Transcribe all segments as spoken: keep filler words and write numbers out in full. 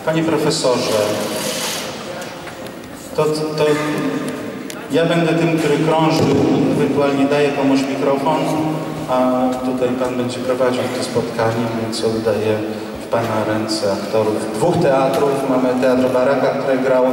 Panie profesorze, to, to ja będę tym, który krąży, ewentualnie daje komuś mikrofon, a tutaj Pan będzie prowadził to spotkanie, więc oddaję w Pana ręce aktorów dwóch teatrów. Mamy Teatr Baraka, który grał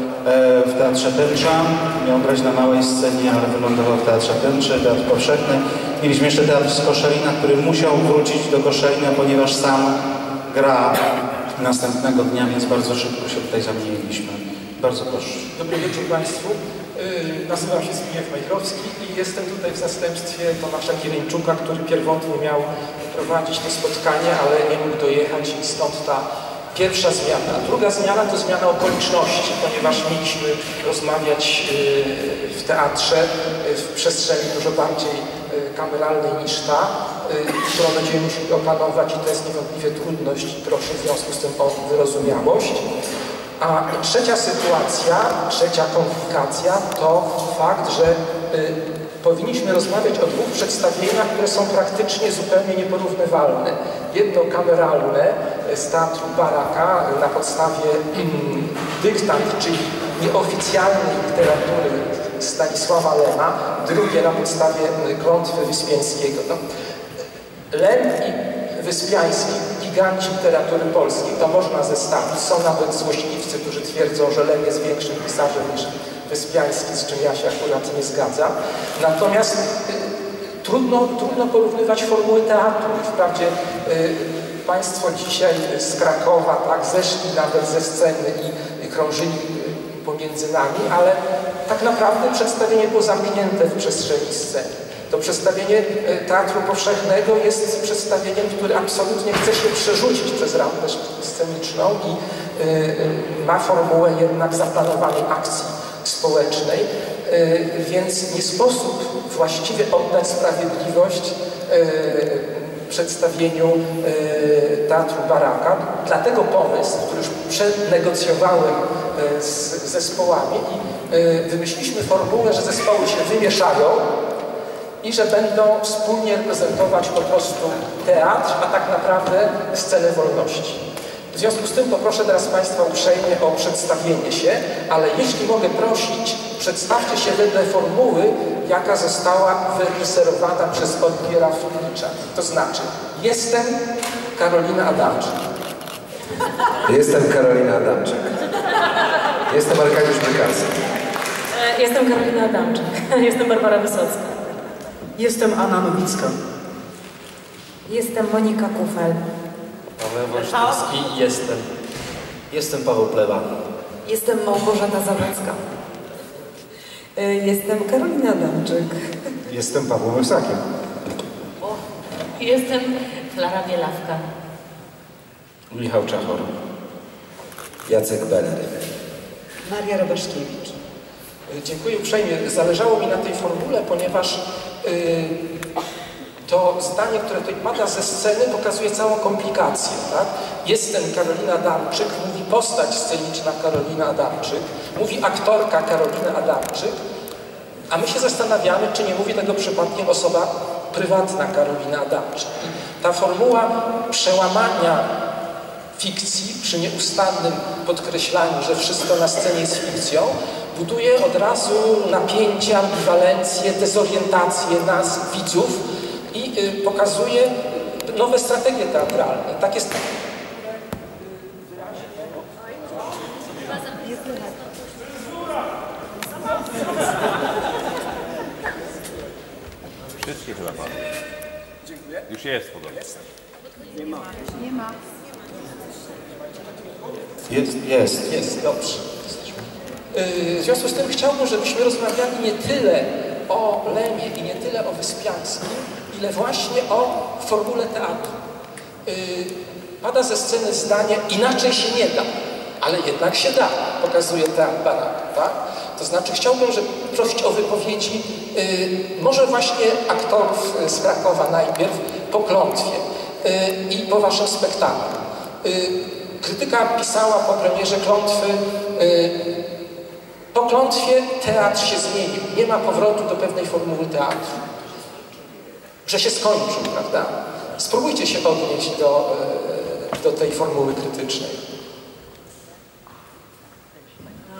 w Teatrze Tęcza. Miał grać na małej scenie, ale wylądował w Teatrze Tęczy, Teatr Powszechny. Mieliśmy jeszcze Teatr z Koszalina, który musiał wrócić do Koszalina, ponieważ sam gra następnego dnia, więc bardzo szybko się tutaj zamieniliśmy. Bardzo proszę. Dobry wieczór Państwu. Yy, nazywam się Zbigniew Majchrowski i jestem tutaj w zastępstwie Tomasza Kiereńczuka, który pierwotnie miał prowadzić to spotkanie, ale nie mógł dojechać i stąd ta pierwsza zmiana. Druga zmiana to zmiana okoliczności, ponieważ mieliśmy rozmawiać yy, w teatrze yy, w przestrzeni dużo bardziej yy, kameralnej niż ta, yy, którą będziemy musieli opanować i to jest niewątpliwie trudność i proszę w związku z tym o wyrozumiałość. A trzecia sytuacja, trzecia komplikacja to fakt, że y, powinniśmy rozmawiać o dwóch przedstawieniach, które są praktycznie zupełnie nieporównywalne. Jedno kameralne z Teatru Baraka na podstawie y, dyktant, czyli nieoficjalnej literatury Stanisława Lema, drugie na podstawie y, Klątwy Wyspiańskiego. No, Lem i Wyspiański, giganci literatury polskiej, to można zestawić. Są nawet złośliwcy, którzy twierdzą, że Lem jest większym pisarzem niż Wyspiański, z czym ja się akurat nie zgadzam. Natomiast y, trudno, trudno porównywać formuły teatru. Wprawdzie y, Państwo dzisiaj z Krakowa tak, zeszli nawet ze sceny i, i krążyli y, pomiędzy nami, ale tak naprawdę przedstawienie było zamknięte w przestrzeni sceny. To przedstawienie Teatru Powszechnego jest przedstawieniem, które absolutnie chce się przerzucić przez rampę sceniczną i y, ma formułę jednak zaplanowanej akcji społecznej, y, więc nie sposób właściwie oddać sprawiedliwość y, przedstawieniu y, Teatru Baraka. Dlatego pomysł, który już przenegocjowałem y, z zespołami i y, wymyśliliśmy formułę, że zespoły się wymieszają i że będą wspólnie reprezentować po prostu teatr, a tak naprawdę scenę wolności. W związku z tym poproszę teraz Państwa uprzejmie o przedstawienie się, ale jeśli mogę prosić, przedstawcie się wedle formuły, jaka została wyreżyserowana przez Olgiera Frydlicza. To znaczy, jestem Karolina Adamczyk. Jestem Karolina Adamczyk. Jestem Arkadiusz Bykarski. Jestem Karolina Adamczyk. Jestem Barbara Wysocka. Jestem Anna Nowicka. Jestem Monika Kufel. Paweł Wolsztyński. Jestem. Jestem Paweł Pleba. Jestem Małgorzata Zawadzka. Jestem Karolina Adamczyk. Jestem Paweł Wysakiem. Jestem Klara Bielawka. Michał Czachor. Jacek Beller. Maria Robaszkiewicz. Dziękuję uprzejmie. Zależało mi na tej formule, ponieważ yy, to zdanie, które tutaj pada ze sceny, pokazuje całą komplikację. Tak? Jestem Karolina Adamczyk, mówi postać sceniczna Karolina Adamczyk, mówi aktorka Karolina Adamczyk, a my się zastanawiamy, czy nie mówi tego przypadkiem osoba prywatna Karolina Adamczyk. I ta formuła przełamania fikcji przy nieustannym podkreślaniu, że wszystko na scenie jest fikcją, buduje od razu napięcie, ambiwalencję, dezorientację nas, widzów i y, pokazuje nowe strategie teatralne. Tak jest. Wszystkie chyba pan. Dziękuję. Już jest podobnie. Nie ma. Nie ma. Jest, jest. Jest, dobrze. W związku z tym chciałbym, żebyśmy rozmawiali nie tyle o Lemie i nie tyle o Wyspiańskim, ile właśnie o formule teatru. Pada ze sceny zdanie, inaczej się nie da, ale jednak się da, pokazuje Teatr Baraka, tak? To znaczy chciałbym, żeby prosić o wypowiedzi może właśnie aktorów z Krakowa najpierw po Klątwie i po waszym spektaklu. Krytyka pisała po premierze Klątwy, po Klątwie teatr się zmienił, nie ma powrotu do pewnej formuły teatru, że się skończył, prawda? Spróbujcie się odnieść do, do tej formuły krytycznej.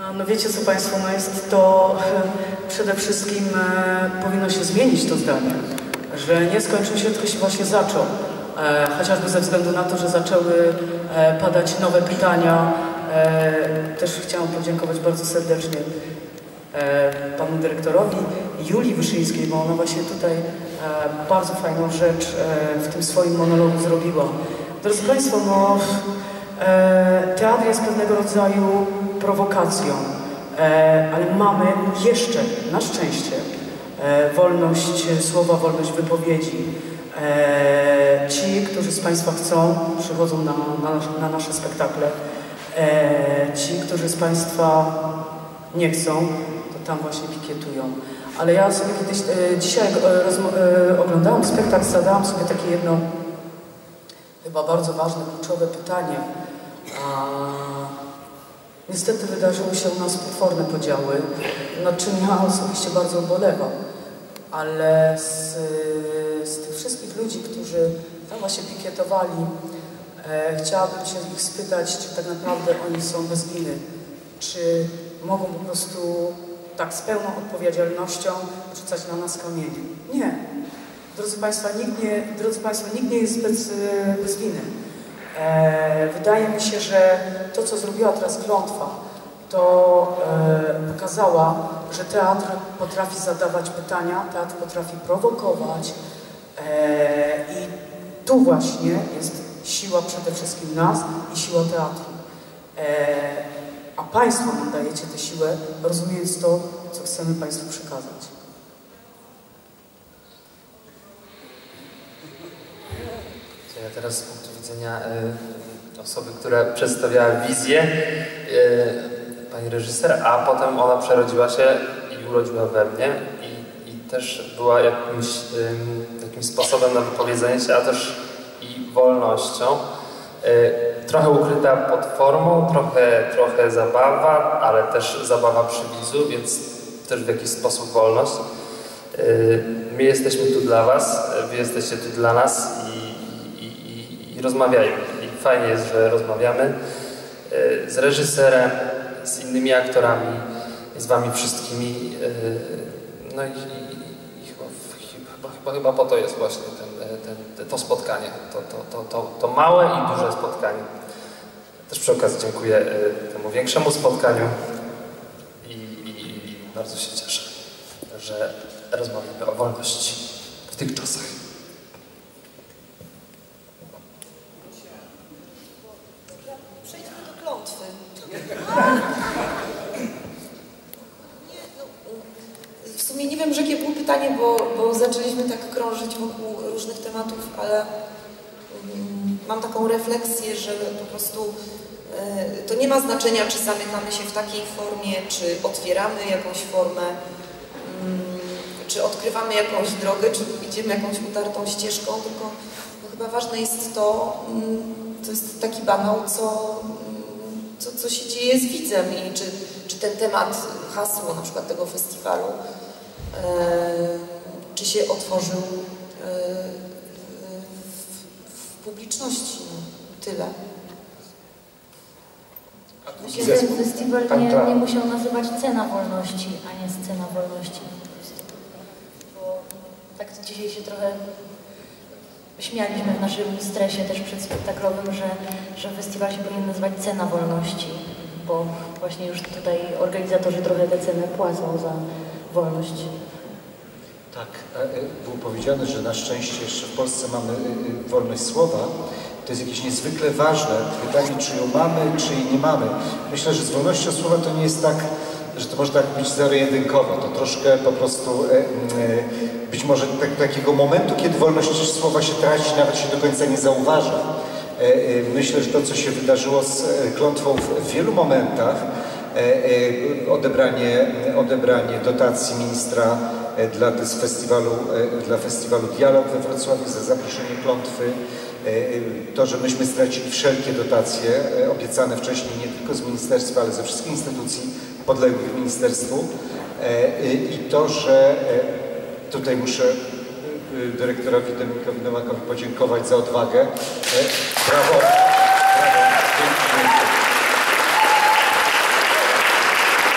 No wiecie co Państwo, no jest to przede wszystkim e, powinno się zmienić to zdanie, że nie skończył się, tylko się właśnie zaczął. E, chociażby ze względu na to, że zaczęły e, padać nowe pytania. E, też chciałam podziękować bardzo serdecznie e, panu dyrektorowi Julii Wyszyńskiej, bo ona właśnie tutaj e, bardzo fajną rzecz e, w tym swoim monologu zrobiła. Drodzy Państwo, no, e, teatr jest pewnego rodzaju prowokacją, e, ale mamy jeszcze, na szczęście, e, wolność słowa, wolność wypowiedzi. E, ci, którzy z Państwa chcą, przychodzą na, na, na nasze spektakle. E, ci, którzy z Państwa nie chcą, to tam właśnie pikietują. Ale ja sobie kiedyś, e, dzisiaj e, oglądałam spektakl, zadałam sobie takie jedno, chyba bardzo ważne, kluczowe pytanie. A, niestety wydarzyły się u nas potworne podziały, nad czym ja osobiście bardzo ubolewam. Ale z, z tych wszystkich ludzi, którzy tam właśnie pikietowali, e, chciałabym się ich spytać, czy tak naprawdę oni są bez winy, czy mogą po prostu tak z pełną odpowiedzialnością rzucać na nas kamienie. Nie. Drodzy Państwo, nikt nie, drodzy Państwo, nikt nie jest bez, bez winy. E, wydaje mi się, że to, co zrobiła teraz Klątwa, to e, pokazała, że teatr potrafi zadawać pytania, teatr potrafi prowokować e, i tu właśnie jest siła przede wszystkim nas i siła teatru. E, a Państwo nam dajecie tę siłę, rozumiejąc to, co chcemy Państwu przekazać. Ja teraz z punktu widzenia y, osoby, która przedstawiała wizję, y, pani reżyser, a potem ona przerodziła się i urodziła we mnie i, i też była jakimś, ym, jakimś sposobem na wypowiedzenie się, a też i wolnością. Y, trochę ukryta pod formą, trochę, trochę zabawa, ale też zabawa przy widzu, więc też w jakiś sposób wolność. Y, my jesteśmy tu dla Was, Wy jesteście tu dla nas i, i, i, i rozmawiajmy. I fajnie jest, że rozmawiamy y, z reżyserem, z innymi aktorami, z Wami wszystkimi. No i, i, i chyba, chyba, chyba, chyba po to jest właśnie ten, ten, to spotkanie, to, to, to, to, to małe i duże spotkanie. Też przy okazji dziękuję temu większemu spotkaniu i, i, i bardzo się cieszę, że rozmawiamy o wolności w tych czasach. Przejdźmy do klątwy. W sumie nie wiem, jakie było pytanie, bo, bo zaczęliśmy tak krążyć wokół różnych tematów, ale um, mam taką refleksję, że po prostu e, to nie ma znaczenia, czy zamykamy się w takiej formie, czy otwieramy jakąś formę, um, czy odkrywamy jakąś drogę, czy idziemy jakąś utartą ścieżką, tylko no, chyba ważne jest to, um, to jest taki banał, co Co, co się dzieje z widzem i czy, czy ten temat, hasło na przykład tego festiwalu, e, czy się otworzył e, w, w publiczności. Tyle. Myślę, że ten festiwal nie, nie musiał nazywać Cena Wolności, a nie Scena Wolności. Bo tak dzisiaj się trochę śmialiśmy w naszym stresie też przedspektaklowym, że, że festiwal się powinien nazywać Cena Wolności, bo właśnie już tutaj organizatorzy trochę tę cenę płacą za wolność. Tak, było powiedziane, że na szczęście jeszcze w Polsce mamy wolność słowa. To jest jakieś niezwykle ważne. Pytanie, czy ją mamy, czy jej nie mamy. Myślę, że z wolnością słowa to nie jest tak, że to może tak być zero-jedynkowo. To troszkę po prostu e, e, być może tak, takiego momentu, kiedy wolność słowa się traci, nawet się do końca nie zauważa. E, e, myślę, że to, co się wydarzyło z klątwą w, w wielu momentach, e, e, odebranie, odebranie dotacji ministra e, dla festiwalu, e, dla festiwalu Dialog we Wrocławiu za zaproszenie klątwy, to, że myśmy stracili wszelkie dotacje obiecane wcześniej nie tylko z ministerstwa, ale ze wszystkich instytucji podległych ministerstwu i to, że tutaj muszę dyrektorowi Dominikowi Nowakowi podziękować za odwagę. Brawo! Brawo.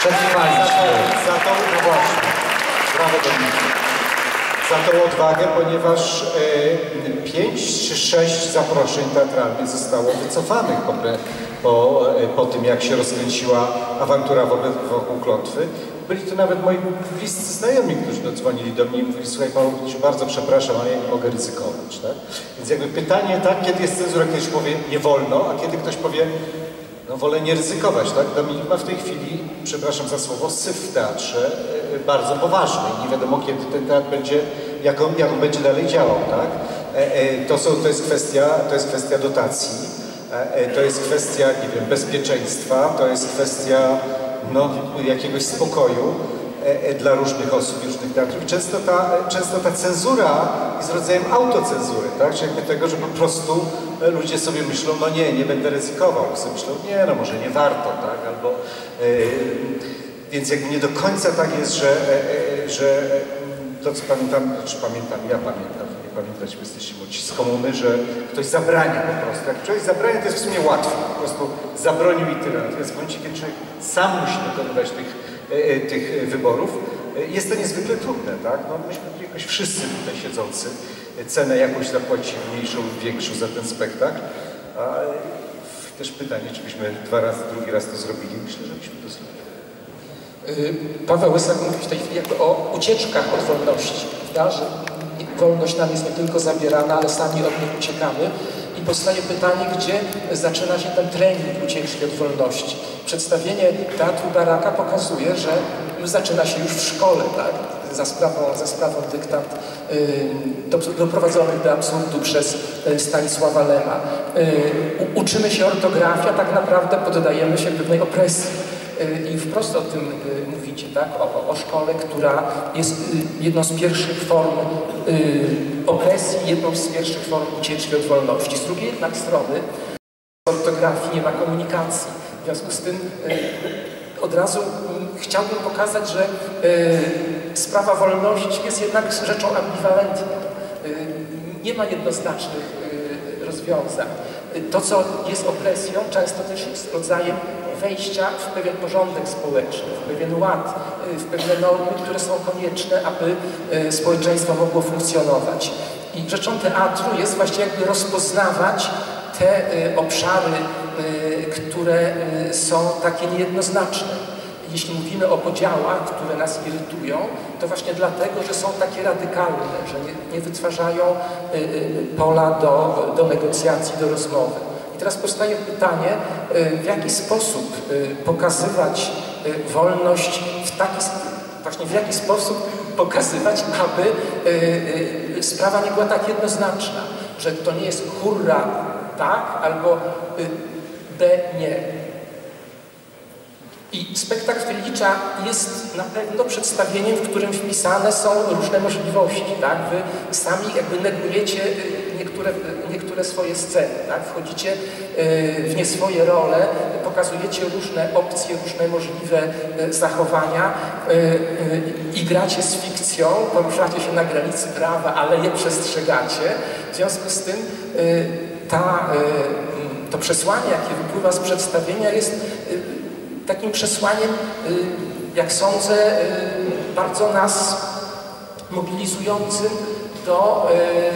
Przetrwaliście. Za to, no właśnie, brawo Dominik. Za tą odwagę, ponieważ e, pięć czy sześć zaproszeń teatralnych zostało wycofanych po, po, po tym, jak się rozkręciła awantura wokół Klątwy. Byli to nawet moi bliscy znajomi, którzy dodzwonili do mnie i mówili: słuchaj Paweł, bardzo przepraszam, ale ja nie mogę ryzykować. Tak? Więc jakby pytanie, tak, kiedy jest cenzura, ktoś powie nie wolno, a kiedy ktoś powie no wolę nie ryzykować, tak? Dominik ma w tej chwili, przepraszam za słowo, syf w teatrze bardzo poważny i nie wiadomo, kiedy ten teatr będzie, jak on, jak on będzie dalej działał, tak? To, są, to, jest kwestia, to jest kwestia dotacji, to jest kwestia, nie wiem, bezpieczeństwa, to jest kwestia no, jakiegoś spokoju dla różnych osób, różnych teatrów. I często ta, często ta cenzura jest rodzajem autocenzury, tak? Czyli jakby tego, że po prostu ludzie sobie myślą, no nie, nie będę ryzykował, sobie myślą, nie, no może nie warto, tak? Albo, yy, więc jakby nie do końca tak jest, że, yy, że to, co pamiętam, czy pamiętam, ja pamiętam, nie pamiętać, bo jesteście młodzi z komuny, że ktoś zabrania po prostu. Jak człowiek zabrania, to jest w sumie łatwo, po prostu zabronił i tyle. Natomiast w momencie, kiedy człowiek sam musi dokonywać tych tych wyborów, jest to niezwykle trudne, tak? No, myśmy jakoś wszyscy tutaj siedzący cenę jakąś zapłacili, mniejszą lub większą za ten spektakl. A też pytanie, czy byśmy dwa razy, drugi raz to zrobili? Myślę, że byśmy to zrobili. Paweł Łysak mówi w tej chwili jakby o ucieczkach od wolności, prawda? Że wolność nam jest nie tylko zabierana, ale sami od niej uciekamy. I powstaje pytanie, gdzie zaczyna się ten trening ucieczki od wolności. Przedstawienie Teatru Baraka pokazuje, że zaczyna się już w szkole, tak? za, sprawą, za sprawą dyktant yy, doprowadzonych do absurdu przez yy, Stanisława Lema. Yy, uczymy się ortografii, a tak naprawdę poddajemy się pewnej opresji. Yy, I wprost o tym yy, mówicie, tak? O, o szkole, która jest yy, jedną z pierwszych form yy, opresji, jedną z pierwszych form ucieczki od wolności. Z drugiej jednak strony ortografii nie ma komunikacji. W związku z tym y, od razu y, chciałbym pokazać, że y, sprawa wolności jest jednak rzeczą ambiwalentną. Y, nie ma jednoznacznych y, rozwiązań. Y, to, co jest opresją, często też jest rodzajem wejścia w pewien porządek społeczny, w pewien ład, y, w pewne normy, które są konieczne, aby y, społeczeństwo mogło funkcjonować. I rzeczą teatru jest właśnie jakby rozpoznawać te y, obszary, y, które y, są takie niejednoznaczne. Jeśli mówimy o podziałach, które nas irytują, to właśnie dlatego, że są takie radykalne, że nie, nie wytwarzają y, y, pola do, do negocjacji, do rozmowy. I teraz powstaje pytanie, y, w jaki sposób y, pokazywać y, wolność w taki właśnie w jaki sposób pokazywać, aby y, y, sprawa nie była tak jednoznaczna, że to nie jest hurra, tak, albo y, B, nie. I spektakl Tylicza jest na pewno przedstawieniem, w którym wpisane są różne możliwości, tak? Wy sami jakby negujecie niektóre, niektóre swoje sceny, tak? Wchodzicie w nie swoje role, pokazujecie różne opcje, różne możliwe zachowania i gracie z fikcją, poruszacie się na granicy prawa, ale je przestrzegacie. W związku z tym ta, to przesłanie, jakie wypływa z przedstawienia, jest takim przesłaniem, jak sądzę, bardzo nas mobilizującym do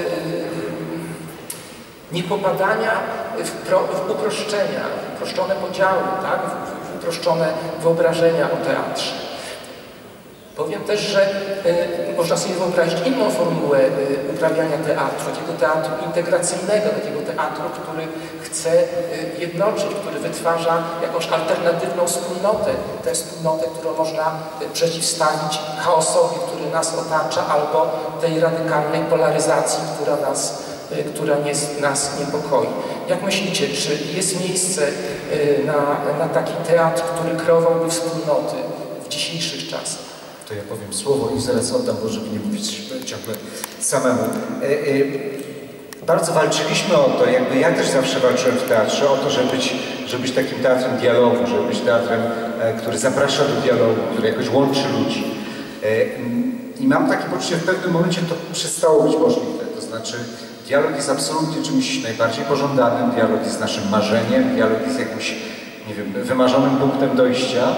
niepopadania w, pro, w uproszczenia, uproszczone podziały, tak? w, w uproszczone wyobrażenia o teatrze. Powiem też, że y, można sobie wyobrazić inną formułę y, uprawiania teatru, takiego teatru integracyjnego, takiego teatru, który chce y, jednoczyć, który wytwarza jakąś alternatywną wspólnotę, tę wspólnotę, którą można y, przeciwstawić chaosowi, który nas otacza, albo tej radykalnej polaryzacji, która nas, y, która nie, nas niepokoi. Jak myślicie, czy jest miejsce y, na, na taki teatr, który kreowałby wspólnoty w dzisiejszych czasach? To ja powiem słowo i zaraz oddam, bo żeby nie mówić ciągle samemu. E, e, bardzo walczyliśmy o to, jakby ja też zawsze walczyłem w teatrze, o to, żeby być, żeby być takim teatrem dialogu, żeby być teatrem, e, który zaprasza do dialogu, który jakoś łączy ludzi. E, I mam takie poczucie, że w pewnym momencie to przestało być możliwe. To znaczy dialog jest absolutnie czymś najbardziej pożądanym, dialog jest naszym marzeniem, dialog jest jakimś, nie wiem, wymarzonym punktem dojścia.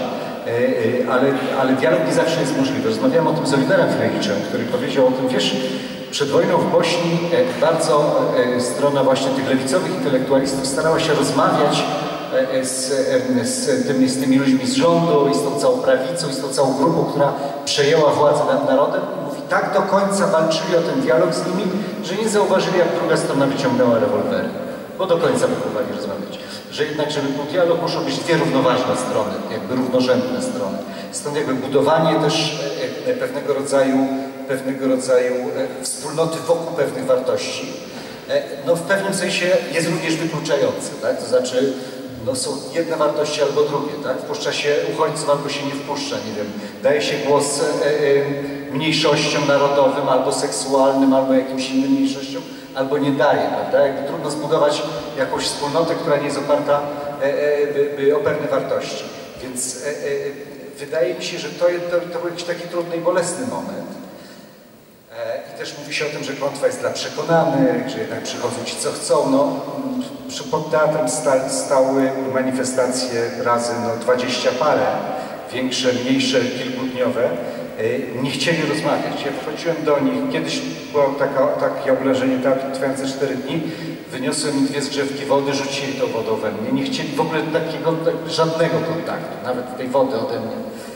ale, ale dialog nie zawsze jest możliwy. Rozmawiałem o tym z Oliverem Frejliczem, który powiedział o tym, wiesz, przed wojną w Bośni bardzo strona właśnie tych lewicowych intelektualistów starała się rozmawiać z, z, tymi, z tymi ludźmi z rządu i z tą całą prawicą i z tą całą grupą, która przejęła władzę nad narodem. I mówi, tak do końca walczyli o ten dialog z nimi, że nie zauważyli, jak druga strona wyciągnęła rewolwery. Bo do końca próbowali rozmawiać. Że jednak, żeby był dialog, muszą być dwie równoważne strony, jakby równorzędne strony. Stąd jakby budowanie też pewnego rodzaju, pewnego rodzaju wspólnoty wokół pewnych wartości, no w pewnym sensie jest również wykluczające, tak? To znaczy, no są jedne wartości albo drugie, tak? Wpuszcza się uchodźców albo się nie wpuszcza, nie wiem, daje się głos e, e, mniejszościom narodowym albo seksualnym, albo jakimś innym mniejszościom, albo nie daje, prawda? Jakby trudno zbudować jakąś wspólnotę, która nie jest oparta e, e, by, by o pewne wartości. Więc e, e, wydaje mi się, że to, to, to był jakiś taki trudny i bolesny moment. I też mówi się o tym, że klątwa jest dla przekonanych, że jednak przychodzą ci co chcą. No, pod teatrem sta, stały manifestacje razy no, dwadzieścia parę, większe, mniejsze, kilkudniowe. Nie chcieli rozmawiać. Ja wchodziłem do nich, kiedyś było taka, takie oblężenie teatru trwające cztery dni, wyniosłem im dwie zgrzewki wody, rzucili tą wodą we mnie. Nie chcieli w ogóle takiego, tak, żadnego kontaktu, nawet tej wody ode mnie.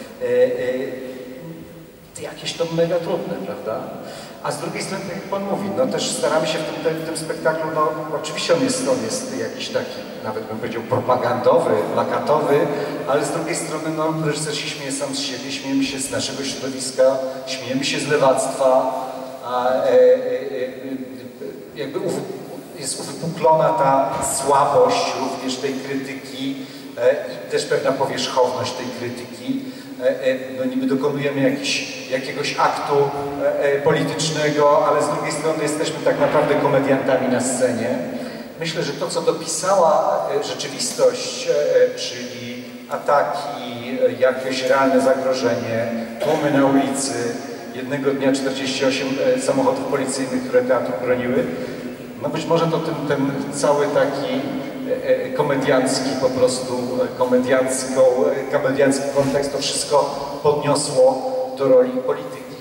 Jakieś to mega trudne, prawda? A z drugiej strony, jak Pan mówi, no też staramy się w tym, w tym spektaklu, no oczywiście on jest, on jest jakiś taki, nawet bym powiedział, propagandowy, plakatowy, ale z drugiej strony, no reżyser się śmieje sam z siebie, śmiejemy się z naszego środowiska, śmiejemy się z lewactwa, a e, e, e, jakby uwy, jest uwypuklona ta słabość również tej krytyki e, i też pewna powierzchowność tej krytyki. No niby dokonujemy jakiś, jakiegoś aktu politycznego, ale z drugiej strony jesteśmy tak naprawdę komediantami na scenie. Myślę, że to, co dopisała rzeczywistość, czyli ataki, jakieś realne zagrożenie, tłumy na ulicy, jednego dnia czterdzieści osiem samochodów policyjnych, które teatr broniły, no być może to ten, ten cały taki komediancki, po prostu komediancką, komediancki kontekst, to wszystko podniosło do roli polityki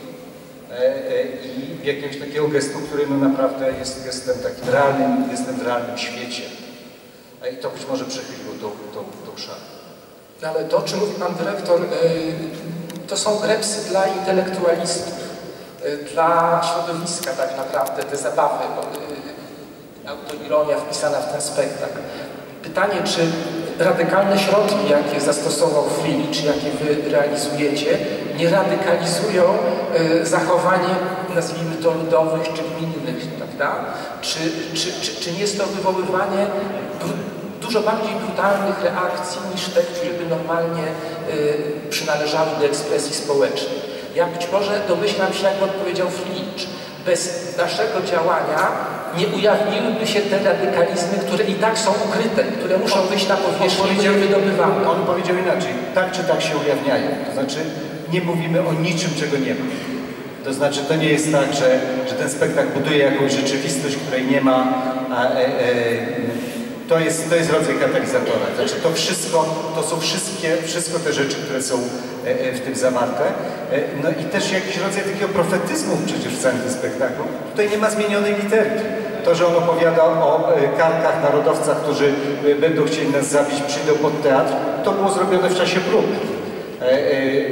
i jakiegoś takiego gestu, który no naprawdę jest gestem takim realnym, jestem w realnym świecie. I to być może przechyliło tą, tą, tą szalę. Ale to, o czym mówi Pan Dyrektor, to są grepsy dla intelektualistów, dla środowiska tak naprawdę, te zabawy, autoironia wpisana w ten spektakl. Pytanie, czy radykalne środki, jakie zastosował Friedrich, czy jakie Wy realizujecie, nie radykalizują y, zachowanie, nazwijmy to, ludowych czy gminnych, prawda? Czy, czy, czy, czy nie jest to wywoływanie dużo bardziej brutalnych reakcji niż te, które by normalnie y, przynależały do ekspresji społecznej? Ja być może domyślam się, jak odpowiedział Friedrich, bez naszego działania nie ujawniłyby się te radykalizmy, które i tak są ukryte, które muszą wyjść na powierzchnię i być wydobywane. On powiedział inaczej, tak czy tak się ujawniają. To znaczy, nie mówimy o niczym, czego nie ma. To znaczy, to nie jest tak, że, że ten spektakl buduje jakąś rzeczywistość, której nie ma. A, e, e, to, jest, to jest rodzaj katalizatora. Znaczy, to wszystko, to są wszystkie, wszystko te rzeczy, które są e, w tym zawarte. E, no i też jakiś rodzaj takiego profetyzmu przecież w całym tym spektaklu. Tutaj nie ma zmienionej literki. To, że on opowiada o karkach, narodowcach, którzy będą chcieli nas zabić, przyjdą pod teatr, to było zrobione w czasie prób. E, e,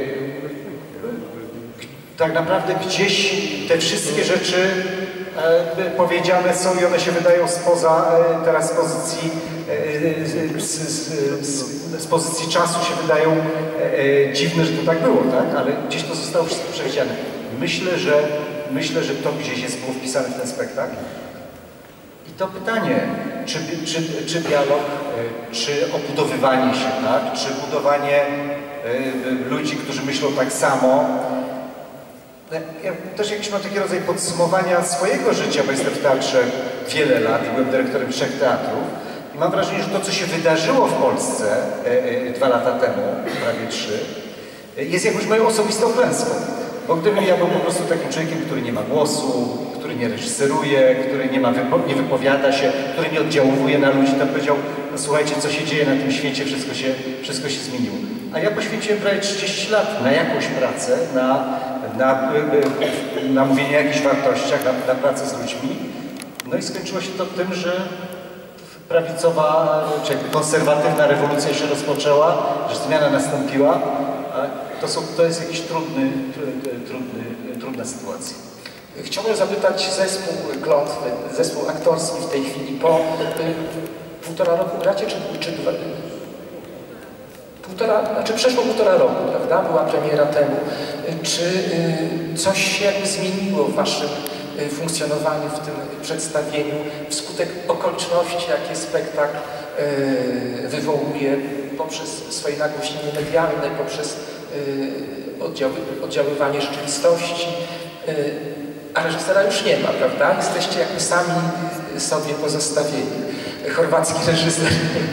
tak naprawdę gdzieś te wszystkie rzeczy e, powiedziane są i one się wydają spoza e, teraz z pozycji, e, z, z, z, z pozycji czasu się wydają e, dziwne, że to tak było, tak? Ale gdzieś to zostało wszystko przewidziane. Myślę, że myślę, że to gdzieś jest było wpisane w ten spektakl. I to pytanie, czy, czy, czy dialog, czy obudowywanie się, tak? Czy budowanie y, ludzi, którzy myślą tak samo. Ja też jakiś mam taki rodzaj podsumowania swojego życia, bo jestem w teatrze wiele lat i byłem dyrektorem trzech teatrów. I mam wrażenie, że to, co się wydarzyło w Polsce y, y, dwa lata temu, prawie trzy, y, jest jakąś moją osobistą klęską. Bo gdybym ja był po prostu takim człowiekiem, który nie ma głosu, który nie reżyseruje, który nie, ma wypo nie wypowiada się, który nie oddziałuje na ludzi, to powiedział, no słuchajcie, co się dzieje na tym świecie, wszystko się, wszystko się zmieniło. A ja poświęciłem prawie trzydzieści lat na jakąś pracę, na, na, na mówienie o jakichś wartościach, na, na pracę z ludźmi. No i skończyło się to tym, że prawicowa, czy jakby konserwatywna rewolucja się rozpoczęła, że zmiana nastąpiła. To, są, to jest jakiś trudny, trudny, trudna sytuacja. Chciałbym zapytać zespół Klątwy, zespół aktorski w tej chwili, po y, półtora roku gracie, czy, czy dwa? Półtora, znaczy przeszło półtora roku, prawda? Była premiera temu. Czy y, coś się jakby zmieniło w waszym y, funkcjonowaniu w tym przedstawieniu wskutek okoliczności, jakie spektakl y, wywołuje poprzez swoje nagłośnienie medialne, poprzez y, oddziały, oddziaływanie rzeczywistości? Y, A reżysera już nie ma, prawda? Jesteście jakby sami sobie pozostawieni. Chorwacki reżyser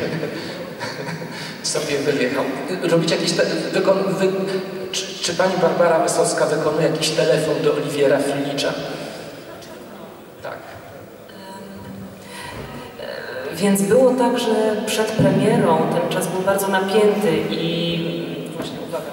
sobie wyjechał. Robić jakieś... Wykon... Wy... Czy, czy pani Barbara Wysocka wykonuje jakiś telefon do Oliwiera Frilicza? Tak. Więc było tak, że przed premierą ten czas był bardzo napięty i... Właśnie, uwaga.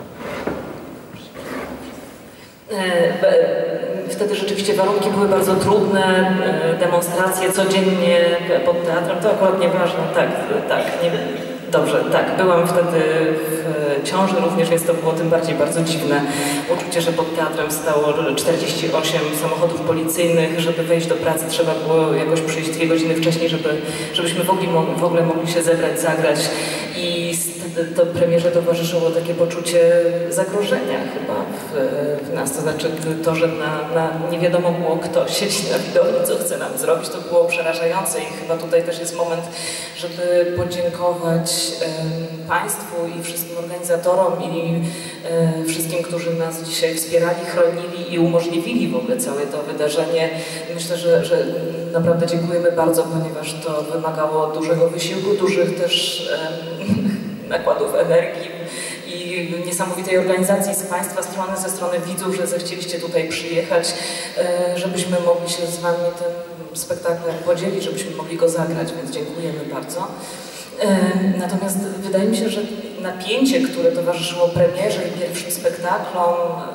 Wtedy rzeczywiście warunki były bardzo trudne, demonstracje codziennie pod teatrem, to akurat nieważne, tak, tak, nie, dobrze, tak, byłam wtedy w ciąży również, więc to było tym bardziej bardzo dziwne uczucie, że pod teatrem stało czterdzieści osiem samochodów policyjnych, żeby wejść do pracy trzeba było jakoś przyjść dwie godziny wcześniej, żeby, żebyśmy w ogóle, w ogóle mogli się zebrać, zagrać i to premierze towarzyszyło takie poczucie zagrożenia chyba w, w nas, to znaczy to, że na, na nie wiadomo było kto siedzi na widowni, co chce nam zrobić, to było przerażające i chyba tutaj też jest moment, żeby podziękować um, Państwu i wszystkim organizatorom i um, wszystkim, którzy nas dzisiaj wspierali, chronili i umożliwili w ogóle całe to wydarzenie. Myślę, że, że naprawdę dziękujemy bardzo, ponieważ to wymagało dużego wysiłku, dużych też um, nakładów energii i niesamowitej organizacji z Państwa strony, ze strony widzów, że zechcieliście tutaj przyjechać, żebyśmy mogli się z Wami tym spektaklem podzielić, żebyśmy mogli go zagrać, więc dziękujemy bardzo. Natomiast wydaje mi się, że napięcie, które towarzyszyło premierze i pierwszym spektaklom,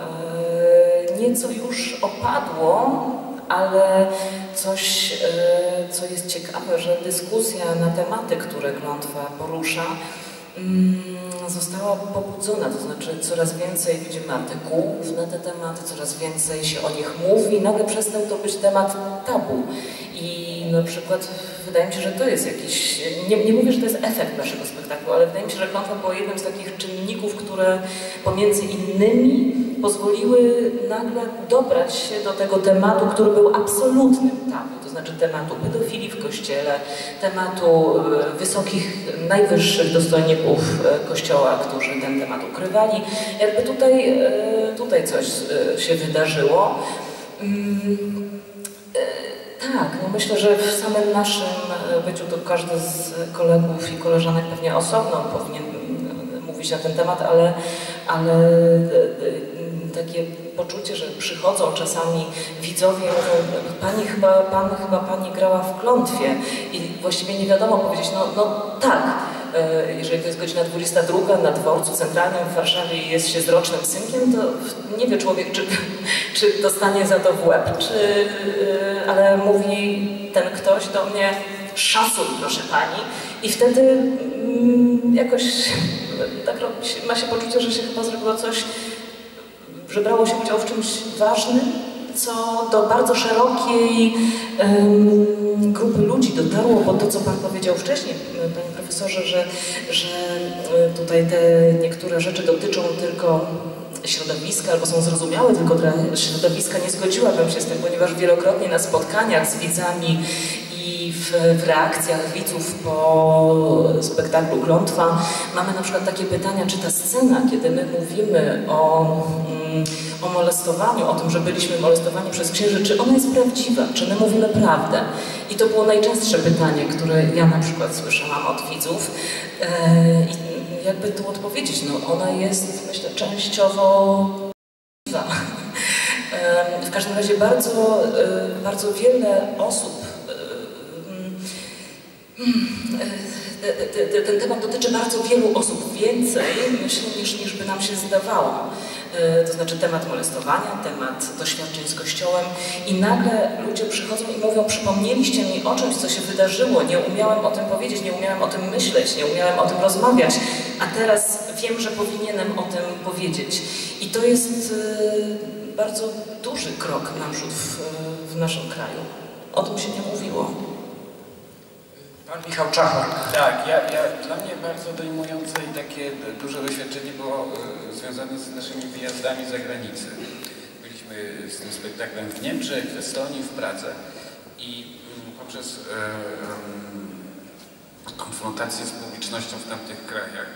nieco już opadło, ale coś, co jest ciekawe, że dyskusja na tematy, które Klątwa porusza, została pobudzona, to znaczy coraz więcej widzimy artykułów na te tematy, coraz więcej się o nich mówi, nagle przestał to być temat tabu. I na przykład wydaje mi się, że to jest jakiś, nie, nie mówię, że to jest efekt naszego spektaklu, ale wydaje mi się, że Klątwa była jednym z takich czynników, które pomiędzy innymi pozwoliły nagle dobrać się do tego tematu, który był absolutnym tabu, to znaczy tematu pedofilii w Kościele, tematu wysokich, najwyższych dostojników Kościoła, którzy ten temat ukrywali. Jakby tutaj, tutaj coś się wydarzyło. Tak, no myślę, że w samym naszym byciu to każdy z kolegów i koleżanek pewnie osobno powinien mówić na ten temat, ale, ale takie poczucie, że przychodzą czasami widzowie i mówią, pani chyba, pan chyba pani grała w Klątwie i właściwie nie wiadomo powiedzieć, no, no tak, jeżeli to jest godzina dwudziesta druga na dworcu centralnym w Warszawie i jest się z rocznym synkiem, to nie wie człowiek, czy, czy dostanie za to w łeb, czy, ale mówi ten ktoś do mnie, szacun proszę pani, i wtedy mm, jakoś tak ma się poczucie, że się chyba zrobiło coś, że brało się udział w czymś ważnym, co do bardzo szerokiej um, grupy ludzi dotarło, bo to, co Pan powiedział wcześniej, Panie Profesorze, że, że tutaj te niektóre rzeczy dotyczą tylko środowiska, albo są zrozumiałe tylko dla środowiska, nie zgodziłabym się z tym, ponieważ wielokrotnie na spotkaniach z widzami i w, w reakcjach widzów po spektaklu Klątwa mamy na przykład takie pytania, czy ta scena, kiedy my mówimy o, mm, o molestowaniu, o tym, że byliśmy molestowani przez księży, czy ona jest prawdziwa, czy my mówimy prawdę? I to było najczęstsze pytanie, które ja na przykład słyszałam od widzów. E, i jakby tu odpowiedzieć, no ona jest, myślę, częściowo prawdziwa. E, w każdym razie bardzo, e, bardzo wiele osób ten temat dotyczy bardzo wielu osób, więcej myślę niż, niż by nam się zdawało. To znaczy temat molestowania, temat doświadczeń z Kościołem i nagle ludzie przychodzą i mówią, przypomnieliście mi o czymś, co się wydarzyło, nie umiałem o tym powiedzieć, nie umiałem o tym myśleć, nie umiałem o tym rozmawiać, a teraz wiem, że powinienem o tym powiedzieć. I to jest bardzo duży krok naprzód w, w naszym kraju. O tym się nie mówiło. Pan Michał Czachor. Tak, ja, ja, dla mnie bardzo dojmujące i takie duże doświadczenie było y, związane z naszymi wyjazdami za granicę. Byliśmy z tym spektaklem w Niemczech, w Estonii, w Pradze i y, poprzez y, y, konfrontację z publicznością w tamtych krajach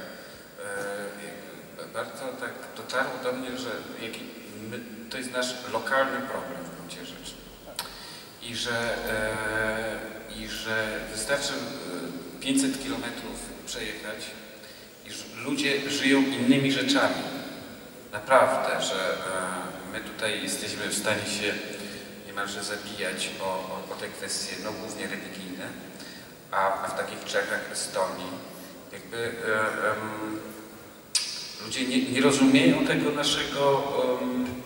y, bardzo tak dotarło do mnie, że jaki, my, to jest nasz lokalny problem w gruncie rzeczy. I że, e, i że wystarczy pięćset kilometrów przejechać i że ludzie żyją innymi rzeczami. Naprawdę, że e, my tutaj jesteśmy w stanie się niemalże zabijać o, o, o te kwestie, no głównie religijne, a, a w takich Czechach, Estonii, jakby e, e, ludzie nie, nie rozumieją tego naszego e,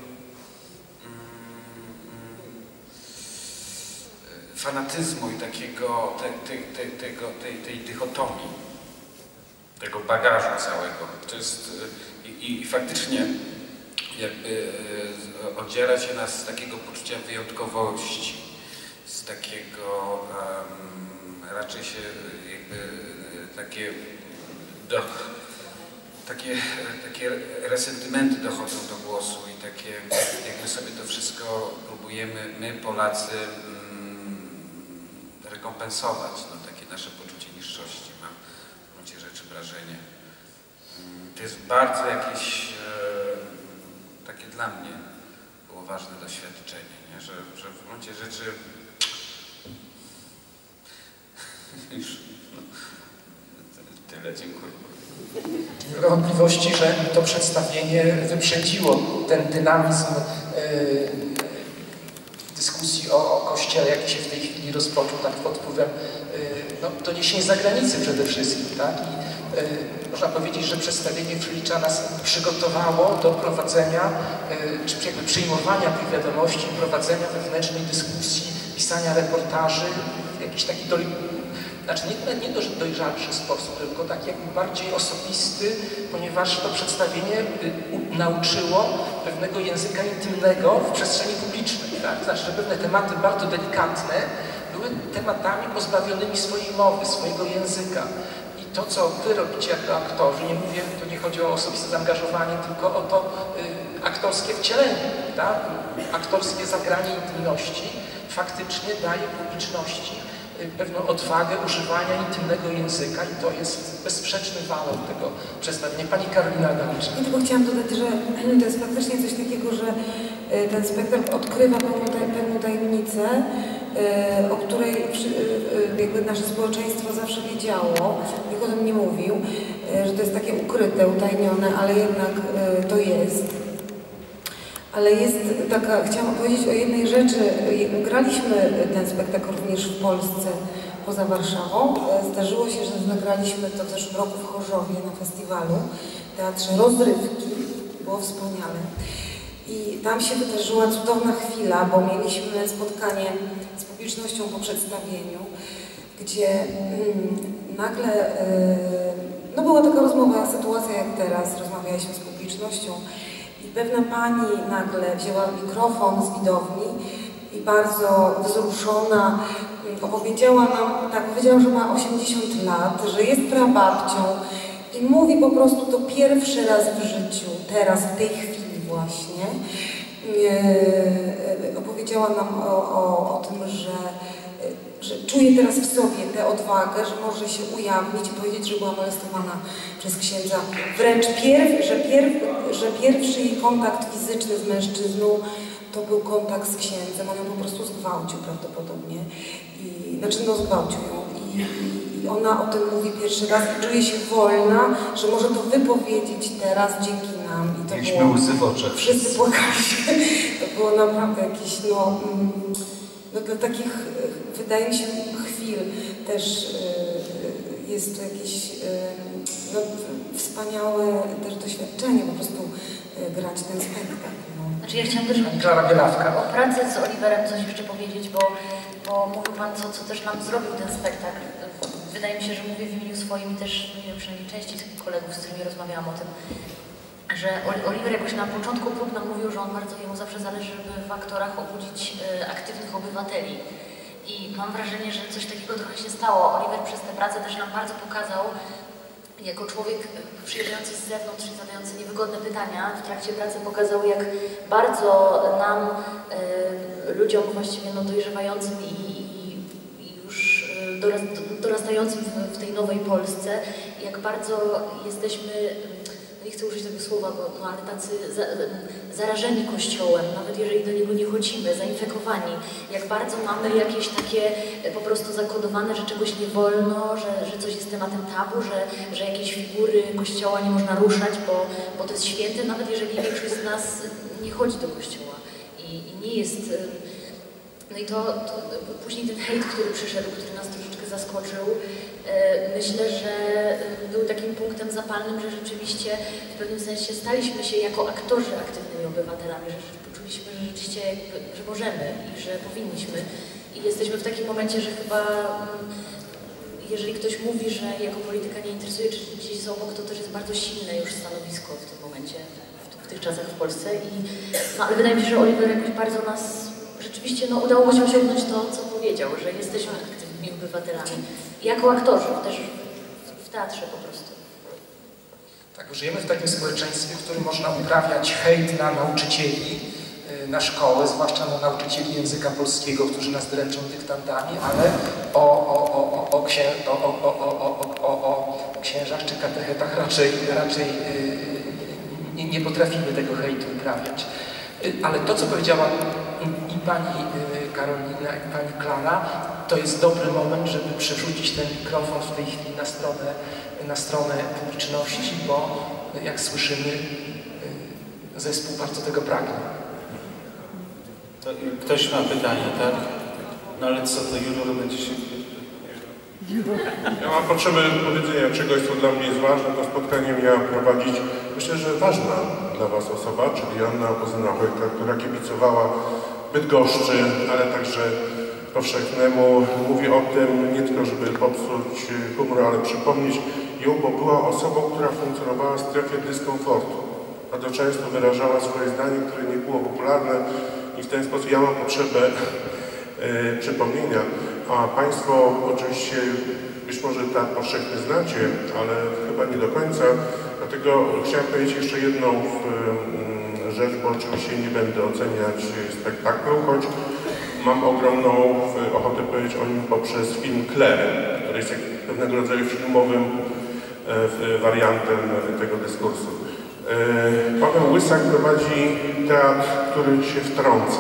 fanatyzmu i takiego, te, te, te, tego, tej, tej dychotomii, tego bagażu całego. To jest i, i faktycznie jakby oddziela się nas z takiego poczucia wyjątkowości, z takiego um, raczej się jakby takie, do, takie, takie resentymenty dochodzą do głosu i takie jakby sobie to wszystko próbujemy, my Polacy, rekompensować, no, takie nasze poczucie niższości, mam w gruncie rzeczy wrażenie. To jest bardzo jakieś, e, takie dla mnie było ważne doświadczenie, nie? Że, że w gruncie rzeczy już no, tyle, dziękuję. Nie ma wątpliwości, że to przedstawienie wyprzedziło ten dynamizm e, dyskusji o, o Kościele, jaki się w tej chwili rozpoczął, tak pod wpływem no, doniesień z zagranicy przede wszystkim, tak? I y, można powiedzieć, że przedstawienie Przylicza nas przygotowało do prowadzenia, y, czy jakby przyjmowania tych wiadomości, prowadzenia wewnętrznej dyskusji, pisania reportaży, jakiś taki do, znaczy nie, nie dojrzalszy sposób, tylko taki jakby bardziej osobisty, ponieważ to przedstawienie y, nauczyło pewnego języka intymnego w przestrzeni publicznej. Tak? Znaczy, że pewne tematy bardzo delikatne były tematami pozbawionymi swojej mowy, swojego języka. I to, co wy robicie jako aktorzy, nie mówię, to nie chodzi o osobiste zaangażowanie, tylko o to y, aktorskie wcielenie, tak? Aktorskie zagranie intymności faktycznie daje publiczności pewną odwagę używania intymnego języka i to jest bezsprzeczny walor tego przedstawienia. Pani Karolina Adamczyk. Ja tylko chciałam dodać, że to jest faktycznie coś takiego, że ten spektakl odkrywa pewną, pewną tajemnicę, o której jakby nasze społeczeństwo zawsze wiedziało, nikt o tym nie mówił, że to jest takie ukryte, utajnione, ale jednak to jest. Ale jest taka, chciałam powiedzieć o jednej rzeczy. Graliśmy ten spektakl również w Polsce, poza Warszawą. Zdarzyło się, że nagraliśmy to też w roku w Chorzowie na festiwalu, w Teatrze Rozrywki. Było wspaniale. I tam się wydarzyła cudowna chwila, bo mieliśmy spotkanie z publicznością po przedstawieniu, gdzie mm, nagle, yy, no była taka rozmowa, sytuacja jak teraz, rozmawialiśmy z publicznością. I pewna pani nagle wzięła mikrofon z widowni i bardzo wzruszona opowiedziała nam, tak, powiedziała, że ma osiemdziesiąt lat, że jest prababcią i mówi po prostu to pierwszy raz w życiu, teraz, w tej chwili właśnie. E, opowiedziała nam o, o, o tym, że, że czuje teraz w sobie tę odwagę, że może się ujawnić i powiedzieć, że była molestowana przez księdza. Wręcz pierw, że, pierw, że pierwszy jej kontakt fizyczny z mężczyzną to był kontakt z księdzem. On ją po prostu zgwałcił prawdopodobnie. I, znaczy no zgwałcił ją. I, i ona o tym mówi pierwszy raz i czuje się wolna, że może to wypowiedzieć teraz dzięki nam. I to Mieliśmy było, łzy w oczach. Wszyscy płakaliśmy. To było naprawdę jakieś, no, no dla takich, wydaje mi się, chwil też jest to jakieś no, wspaniałe też doświadczenie, po prostu grać ten spektakl. No. Znaczy ja chciałam też Klara Bielawka. o pracy z Oliverem coś jeszcze powiedzieć, bo, bo mówił Pan, co, co też nam zrobił ten spektakl. Wydaje mi się, że mówię w imieniu swoim i też nie wiem, przynajmniej części tych kolegów, z którymi rozmawiałam o tym, że Oliver jakoś na początku prób nam mówił, że on bardzo, jemu zawsze zależy, żeby w aktorach obudzić y, aktywnych obywateli. I mam wrażenie, że coś takiego trochę się stało. Oliver przez tę pracę też nam bardzo pokazał, jako człowiek przyjeżdżający z zewnątrz i zadający niewygodne pytania, w trakcie pracy pokazał, jak bardzo nam, y, ludziom właściwie no, dojrzewającym i, i, i już y, doraz, dorastającym w, w tej nowej Polsce, jak bardzo jesteśmy, nie chcę użyć tego słowa, bo, no, ale tacy za, zarażeni Kościołem, nawet jeżeli do niego nie chodzimy, zainfekowani, jak bardzo mamy jakieś takie po prostu zakodowane, że czegoś nie wolno, że, że coś jest tematem tabu, że, że jakieś figury Kościoła nie można ruszać, bo, bo to jest święte, nawet jeżeli większość z nas nie chodzi do Kościoła i, i nie jest... No i to, to później ten hejt, który przyszedł, który nas troszeczkę zaskoczył, myślę, że był takim punktem zapalnym, że rzeczywiście w pewnym sensie staliśmy się jako aktorzy aktywnymi obywatelami, że poczuliśmy, że rzeczywiście jakby, że możemy i że powinniśmy. I jesteśmy w takim momencie, że chyba jeżeli ktoś mówi, że jego polityka nie interesuje, czy gdzieś jest obok, to też jest bardzo silne już stanowisko w tym momencie, w tych czasach w Polsce. I, no, ale wydaje mi się, że Oliver jakoś bardzo nas rzeczywiście no, udało się osiągnąć to, co powiedział, że jesteśmy aktywnymi obywatelami. Jako aktorzy, też w teatrze po prostu. Tak, żyjemy w takim społeczeństwie, w którym można uprawiać hejt na nauczycieli, na szkołę, zwłaszcza na nauczycieli języka polskiego, którzy nas dręczą dyktantami, ale o, o, o, o, księ, o, o, o, o, o, o księżach czy katechetach raczej, raczej yy, nie, nie potrafimy tego hejtu uprawiać. Ale to, co powiedziała i pani Karolina, i pani Klara, to jest dobry moment, żeby przerzucić ten mikrofon w tej chwili na stronę, na stronę publiczności, bo jak słyszymy, zespół bardzo tego pragnie. To ktoś ma pytanie, tak? No ale co, to juror będzie się... Ja mam potrzebę powiedzenia czegoś, co dla mnie jest ważne. To spotkanie miała prowadzić, myślę, że ważna dla Was osoba, czyli Joanna Bozyna-Hojka, która kibicowała Bydgoszczy, ale także powszechnemu. Mówi o tym nie tylko, żeby popsuć humor, ale przypomnieć ją, bo była osobą, która funkcjonowała w strefie dyskomfortu. Bardzo często wyrażała swoje zdanie, które nie było popularne i w ten sposób ja mam potrzebę e, przypomnienia. A Państwo oczywiście być może tak powszechnie znacie, ale chyba nie do końca. Dlatego chciałem powiedzieć jeszcze jedną rzecz, bo oczywiście nie będę oceniać spektaklu, choć mam ogromną ochotę powiedzieć o nim poprzez film Claire, który jest pewnego rodzaju filmowym wariantem tego dyskursu. Paweł Łysak prowadzi teatr, który się wtrąca.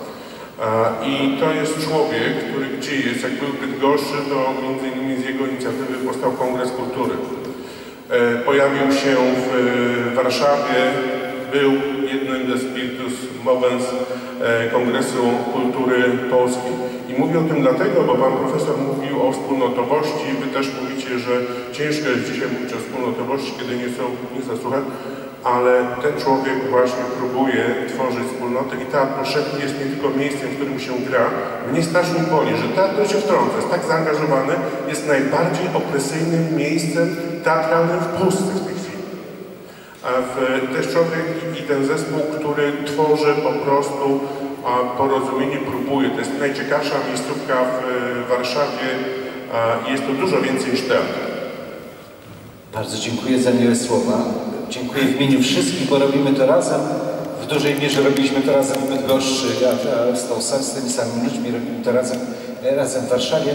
I to jest człowiek, który gdzie jest, jak był w Bydgoszczy, to między innymi z jego inicjatywy powstał Kongres Kultury. Pojawił się w Warszawie, był jednym ze spiritus movens Kongresu Kultury Polskiej. I mówię o tym dlatego, bo Pan Profesor mówił o wspólnotowości. Wy też mówicie, że ciężko jest dzisiaj mówić o wspólnotowości, kiedy nie są nie zasłuchać, ale ten człowiek właśnie próbuje tworzyć wspólnotę i teatr powszechny jest nie tylko miejscem, w którym się gra. Mnie strasznie boli, że teatr się wtrąca, jest tak zaangażowany, jest najbardziej opresyjnym miejscem teatralnym w Polsce w tej chwili. A w, to jest człowiek i ten zespół, który tworzy po prostu a porozumienie, próbuje. To jest najciekawsza miejscówka w Warszawie i jest to dużo więcej niż teatr. Bardzo dziękuję za miłe słowa. Dziękuję w imieniu wszystkich, bo robimy to razem. W dużej mierze robiliśmy to razem w Bydgoszczy, a z, tą, z tymi samymi ludźmi robimy to razem, razem w Warszawie.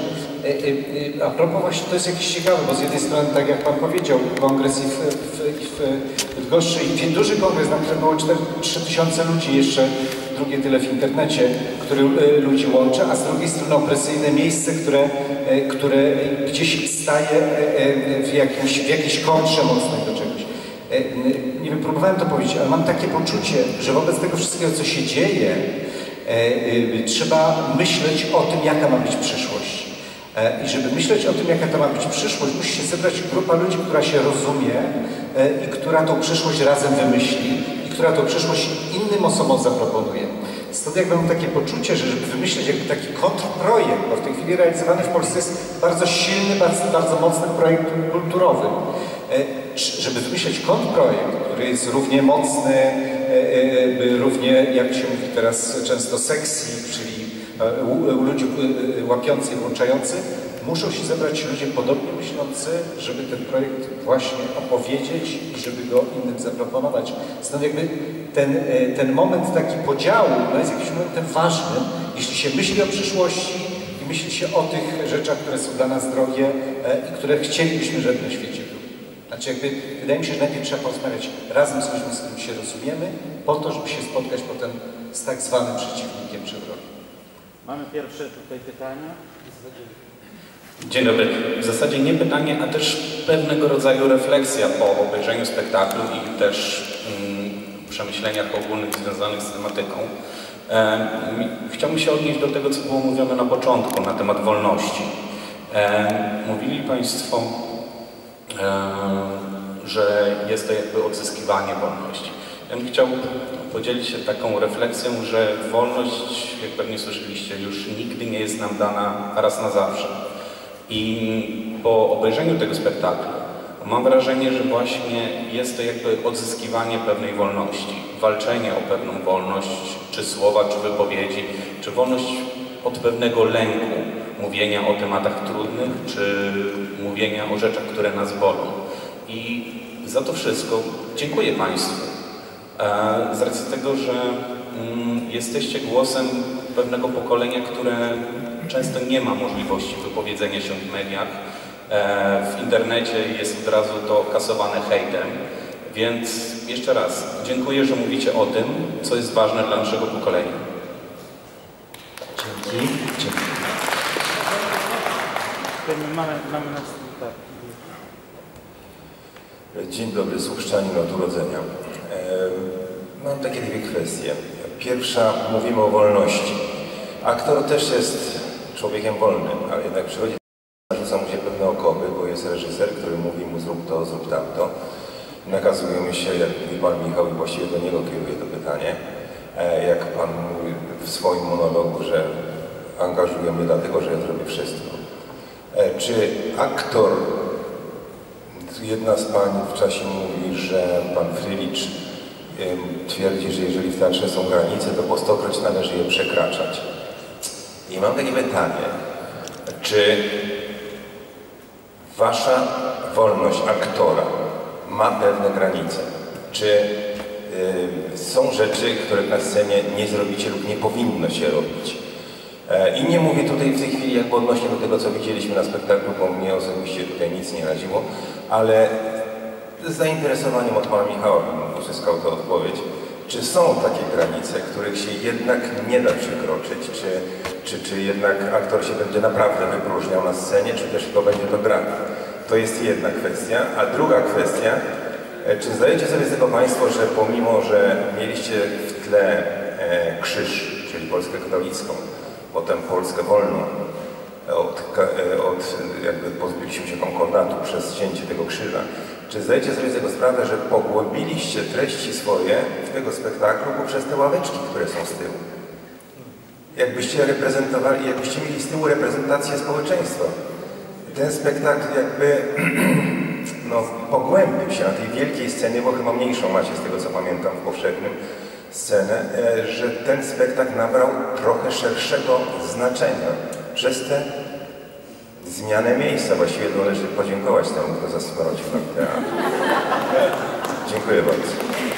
A propos właśnie, to jest jakieś ciekawe, bo z jednej strony, tak jak Pan powiedział, kongres i w, w, w Bydgoszczy i duży kongres, na którym było trzy tysiące ludzi, jeszcze drugie tyle w internecie, który ludzi łączy, a z drugiej strony opresyjne miejsce, które, które gdzieś staje w jakimś, w jakiejś kontrze mocnej do czegoś. Nie wiem, próbowałem to powiedzieć, ale mam takie poczucie, że wobec tego wszystkiego, co się dzieje, trzeba myśleć o tym, jaka ma być przyszłość. I żeby myśleć o tym, jaka to ma być przyszłość, musi się zebrać grupa ludzi, która się rozumie i która tą przyszłość razem wymyśli i która tą przyszłość innym osobom zaproponuje. Stąd jakby mam takie poczucie, że żeby wymyśleć jakby taki kontrprojekt, bo w tej chwili realizowany w Polsce jest bardzo silny, bardzo, bardzo mocny projekt kulturowy. Żeby wymyśleć kontrprojekt, który jest równie mocny, równie, jak się mówi teraz często, sexy, czyli u ludzi łapiący i włączający, muszą się zebrać ludzie podobnie myślący, żeby ten projekt właśnie opowiedzieć i żeby go innym zaproponować. Stąd jakby ten, ten moment taki podziału no jest jakimś momentem ważnym, jeśli się myśli o przyszłości i myśli się o tych rzeczach, które są dla nas drogie i które chcielibyśmy, żeby na świecie były. Znaczy jakby, wydaje mi się, że najpierw trzeba porozmawiać razem z ludźmi, z którymi się rozumiemy, po to, żeby się spotkać potem z tak zwanym przeciwnikiem czy wrogiem. Mamy pierwsze tutaj pytania. Dzień dobry. W zasadzie nie pytanie, a też pewnego rodzaju refleksja po obejrzeniu spektaklu i też mm, przemyśleniach ogólnych związanych z tematyką. E, chciałbym się odnieść do tego, co było mówione na początku na temat wolności. E, mówili Państwo, e, że jest to jakby odzyskiwanie wolności. Ja bym chciał podzielić się taką refleksją, że wolność, jak pewnie słyszeliście, już nigdy nie jest nam dana raz na zawsze. I po obejrzeniu tego spektaklu mam wrażenie, że właśnie jest to jakby odzyskiwanie pewnej wolności, walczenie o pewną wolność, czy słowa, czy wypowiedzi, czy wolność od pewnego lęku, mówienia o tematach trudnych, czy mówienia o rzeczach, które nas bolą. I za to wszystko dziękuję Państwu. Z racji tego, że mm, jesteście głosem pewnego pokolenia, które często nie ma możliwości wypowiedzenia się w mediach. E, w internecie jest od razu to kasowane hejtem. Więc jeszcze raz dziękuję, że mówicie o tym, co jest ważne dla naszego pokolenia. Dzięki. Dzięki. Mamy, mamy na... Dzień dobry, Słuchszczanin od urodzenia. Mam takie dwie kwestie. Pierwsza, mówimy o wolności. Aktor też jest człowiekiem wolnym, ale jednak przychodzi, narzuca mu się pewne okopy, bo jest reżyser, który mówi mu zrób to, zrób tamto. Nakazujemy się, jak mówi Pan Michał, i właściwie do niego kieruję to pytanie, jak Pan mówi w swoim monologu, że angażuje mnie dlatego, że ja zrobię wszystko. Czy aktor, jedna z Pań w czasie mówi, że Pan Frylicz twierdzi, że jeżeli w teatrze są granice, to po stokroć należy je przekraczać. I mam takie pytanie, czy Wasza wolność aktora ma pewne granice? Czy y, są rzeczy, których na scenie nie zrobicie lub nie powinno się robić? E, I nie mówię tutaj w tej chwili jakby odnośnie do tego, co widzieliśmy na spektaklu, bo mnie osobiście tutaj nic nie radziło, ale z zainteresowaniem od Pana Michała bym uzyskał tę odpowiedź. Czy są takie granice, których się jednak nie da przekroczyć? Czy, czy, czy jednak aktor się będzie naprawdę wypróżniał na scenie, czy też tylko będzie to grane? To jest jedna kwestia. A druga kwestia, czy zdajecie sobie z tego Państwo, że pomimo, że mieliście w tle e, krzyż, czyli Polskę katolicką, potem Polskę wolną, od, od jakby pozbyliśmy się konkordatu przez cięcie tego krzyża. Czy zdajecie sobie z tego sprawę, że pogłębiliście treści swoje w tego spektaklu poprzez te ławeczki, które są z tyłu? Jakbyście reprezentowali, jakbyście mieli z tyłu reprezentację społeczeństwa. Ten spektakl jakby no, pogłębił się na tej wielkiej scenie, bo chyba mniejszą macie z tego, co pamiętam, w powszechnym scenę, że ten spektakl nabrał trochę szerszego znaczenia przez tę zmianę miejsca. Właściwie należy podziękować temu, kto zasmarodził nam teatr. Dziękuję bardzo.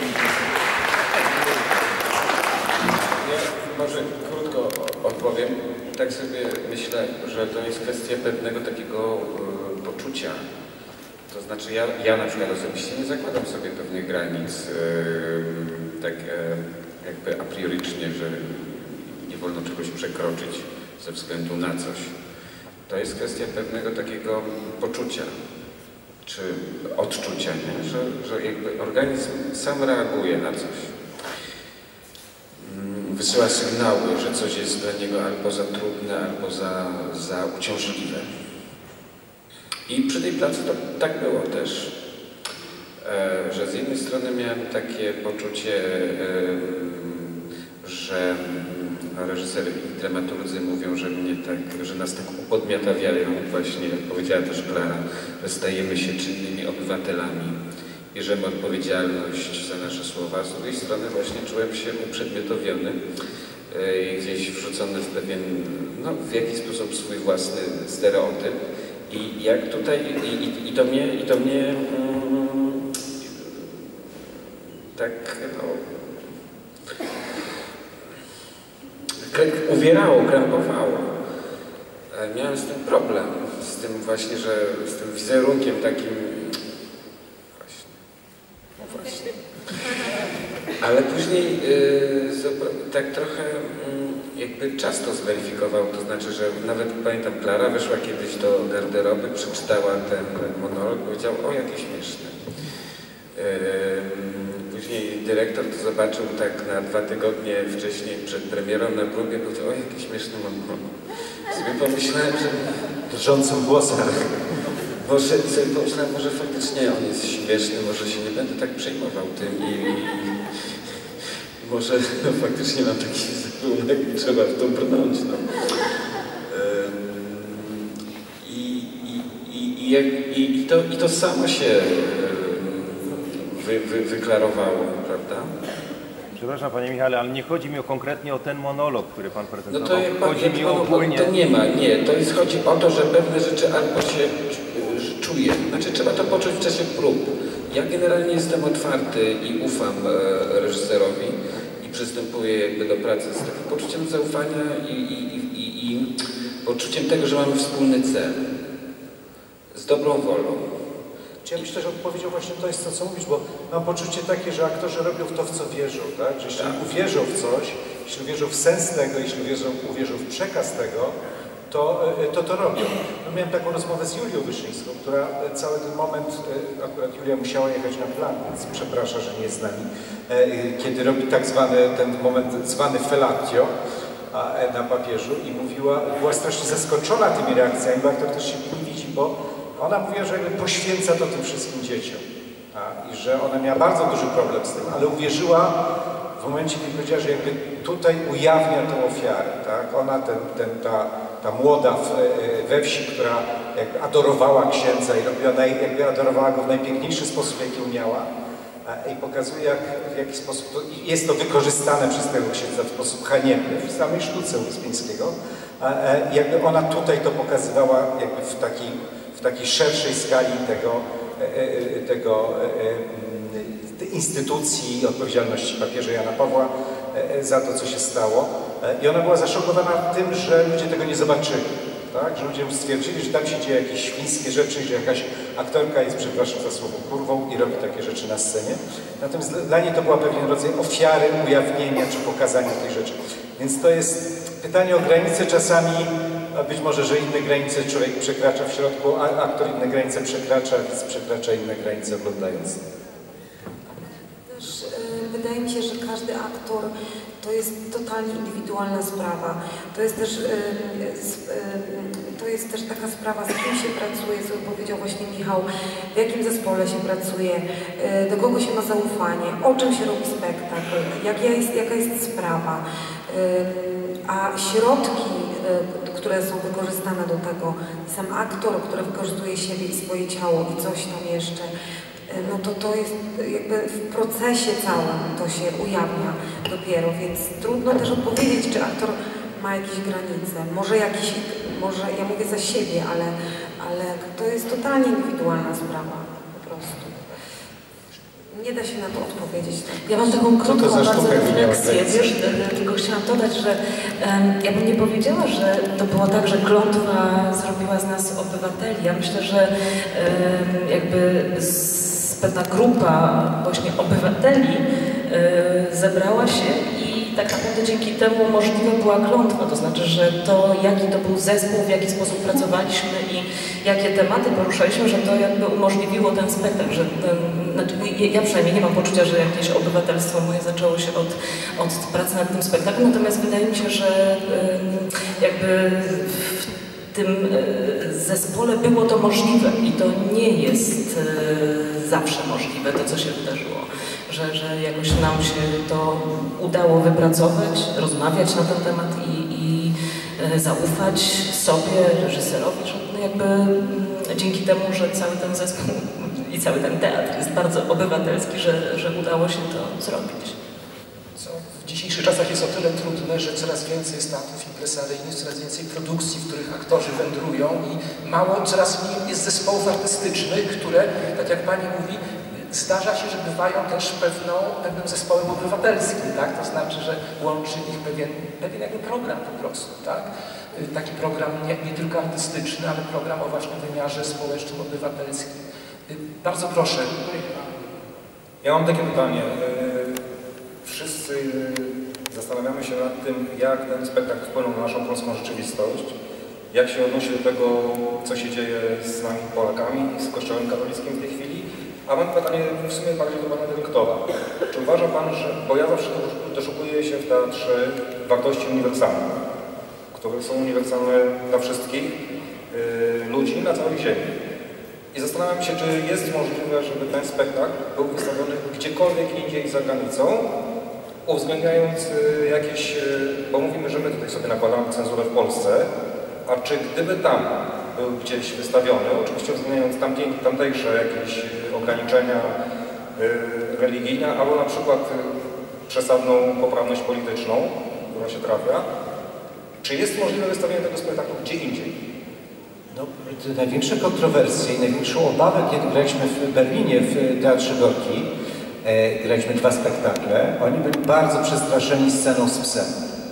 Ja może krótko odpowiem. Tak sobie myślę, że to jest kwestia pewnego takiego y, poczucia. To znaczy ja, ja na przykład osobiście nie zakładam sobie pewnych granic y, tak y, jakby a priorycznie, że nie wolno czegoś przekroczyć ze względu na coś. To jest kwestia pewnego takiego poczucia, czy odczucia, nie? Że, że jakby organizm sam reaguje na coś. wysyła sygnały, że coś jest dla niego albo za trudne, albo za, za uciążliwe. I przy tej pracy to tak było też, e, że z jednej strony miałem takie poczucie, e, że reżyser i dramaturdzy mówią, że mnie tak, że nas tak upodmiotawiają, właśnie jak powiedziała też Klara, że stajemy się czynnymi obywatelami, bierzemy odpowiedzialność za nasze słowa. Z drugiej strony właśnie czułem się uprzedmiotowiony, e, gdzieś wrzucony w pewien, no w jakiś sposób swój własny stereotyp. I jak tutaj, i, i, i to mnie, i to mnie mm, tak, no, uwierało, krępowało. Miałem z tym problem, z tym właśnie, że z tym wizerunkiem takim, właśnie, no właśnie. Ale później yy, tak trochę yy, jakby czas to zweryfikował, to znaczy, że nawet pamiętam, Klara wyszła kiedyś do garderoby, przeczytała ten monolog, powiedział, o jakie śmieszne. Yy, później dyrektor to zobaczył tak na dwa tygodnie wcześniej przed premierą na próbie, powiedział, o jakie śmieszne monolog. Sobie pomyślałem, że... Drżącym głosem. Może, sobie pomyślałem, może faktycznie on jest śmieszny, może się nie będę tak przejmował tym i, i, i może no, faktycznie mam taki zarunek i trzeba w to brnąć. No. I, i, i, i, i, to, I to samo się wy, wy, wyklarowało, prawda? Przepraszam Panie Michale, ale nie chodzi mi o konkretnie o ten monolog, który Pan prezentował. No to jak Pan, chodzi jak mi pan, ogólnie... To nie ma, nie. To jest, chodzi o to, że pewne rzeczy albo się czuje. Znaczy trzeba to poczuć w czasie prób. Ja generalnie jestem otwarty i ufam e, reżyserowi i przystępuję jakby do pracy z takim poczuciem zaufania i, i, i, i poczuciem tego, że mamy wspólny cel. Z dobrą wolą. Ja myślę, że odpowiedzią właśnie to jest to, co mówisz, bo mam poczucie takie, że aktorzy robią w to, w co wierzą, tak? Że jeśli uwierzą w coś, jeśli uwierzą w sens tego, jeśli uwierzą, uwierzą w przekaz tego, to to, to robią. No, miałem taką rozmowę z Julią Wyszyńską, która cały ten moment, akurat Julia musiała jechać na plan, więc przepraszam, że nie jest z nami, kiedy robi tak zwany, ten moment zwany fellatio na papieżu i mówiła, była strasznie zaskoczona tymi reakcjami, bo aktor też się nie widzi, bo ona mówiła, że jakby poświęca to tym wszystkim dzieciom a, i że ona miała bardzo duży problem z tym, ale uwierzyła w momencie, kiedy powiedziała, że jakby tutaj ujawnia tą ofiarę, tak? Ona, ten, ten, ta, ta młoda w, we wsi, która jakby adorowała księdza i robiła naj, jakby adorowała go w najpiękniejszy sposób, jaki umiała a, i pokazuje, jak, w jaki sposób to, jest to wykorzystane przez tego księdza w sposób haniebny w samej sztuce Uspieńskiego. A, a, jakby ona tutaj to pokazywała jakby w takiej w takiej szerszej skali tego, tego tej instytucji odpowiedzialności papieża Jana Pawła za to, co się stało. I ona była zaszokowana tym, że ludzie tego nie zobaczyli. Tak? Że ludzie stwierdzili, że tam się dzieje jakieś świńskie rzeczy, że jakaś aktorka jest, przepraszam za słowo, kurwą i robi takie rzeczy na scenie. Natomiast dla niej to była pewien rodzaj ofiary, ujawnienia czy pokazania tej rzeczy. Więc to jest pytanie o granice czasami. A być może, że inne granice człowiek przekracza w środku, a aktor inne granice przekracza, więc przekracza inne granice oglądając. Też y, wydaje mi się, że każdy aktor to jest totalnie indywidualna sprawa. To jest też, y, y, to jest też taka sprawa, z kim się pracuje, co powiedział właśnie Michał, w jakim zespole się pracuje, y, do kogo się ma zaufanie, o czym się robi spektakl, jak jest, jaka jest sprawa. Y, a środki, y, które są wykorzystane do tego, sam aktor, który wykorzystuje siebie i swoje ciało i coś tam jeszcze, no to to jest jakby w procesie całym to się ujawnia dopiero, więc trudno też odpowiedzieć, czy aktor ma jakieś granice. Może jakiś, może ja mówię za siebie, ale, ale to jest totalnie indywidualna sprawa po prostu. Nie da się na to odpowiedzieć. Tak. Ja mam taką krótką bardzo refleksję, wiesz, tylko chciałam dodać, że um, ja bym nie powiedziała, że to było tak, że klątwa zrobiła z nas obywateli. Ja myślę, że um, jakby z, pewna grupa właśnie obywateli um, zebrała się i tak naprawdę dzięki temu możliwa była klątwa, to znaczy, że to jaki to był zespół, w jaki sposób pracowaliśmy i jakie tematy poruszaliśmy, że to jakby umożliwiło ten spektakl, że ten, znaczy, ja przynajmniej nie mam poczucia, że jakieś obywatelstwo moje zaczęło się od, od pracy nad tym spektaklem, natomiast wydaje mi się, że jakby w tym zespole było to możliwe i to nie jest zawsze możliwe, to co się wydarzyło. Że, że jakoś nam się to udało wypracować, rozmawiać na ten temat i, i zaufać sobie, reżyserowi, że no jakby dzięki temu, że cały ten zespół i cały ten teatr jest bardzo obywatelski, że, że udało się to zrobić. Co w dzisiejszych czasach jest o tyle trudne, że coraz więcej jest teatrów impresaryjnych, coraz więcej produkcji, w których aktorzy wędrują i mało, coraz mniej jest zespołów artystycznych, które, tak jak Pani mówi, zdarza się, że bywają też pewną, pewnym zespołem obywatelskim, tak? To znaczy, że łączy ich pewien, pewien jakby program po prostu, tak? Taki program nie, nie tylko artystyczny, ale program o właśnie wymiarze społecznym, obywatelskim. Bardzo proszę. Ja mam takie pytanie. Wszyscy zastanawiamy się nad tym, jak ten spektakl wpłynął na naszą polską rzeczywistość, jak się odnosi do tego, co się dzieje z nami Polakami, z Kościołem katolickim w tej chwili. A mam pytanie w sumie bardziej do Pana Dyrektora. Czy uważa Pan, że, bo ja zawsze doszukuję się w teatrze wartości uniwersalnych, które są uniwersalne dla wszystkich yy, ludzi na całej ziemi. I zastanawiam się, czy jest możliwe, żeby ten spektakl był wystawiony gdziekolwiek indziej za granicą, uwzględniając yy, jakieś, yy, bo mówimy, że my tutaj sobie nakładamy cenzurę w Polsce, a czy gdyby tam był gdzieś wystawiony, oczywiście uwzględniając tamtej, tamtejsze jakieś ograniczenia y, religijne, albo na przykład y, przesadną poprawność polityczną, która się trafia. Czy jest możliwe wystawienie tego spektaklu gdzie indziej? No, największe kontrowersje i największą obawę, kiedy graliśmy w Berlinie w Teatrze Gorki, e, graliśmy dwa spektakle, oni byli bardzo przestraszeni sceną z psem.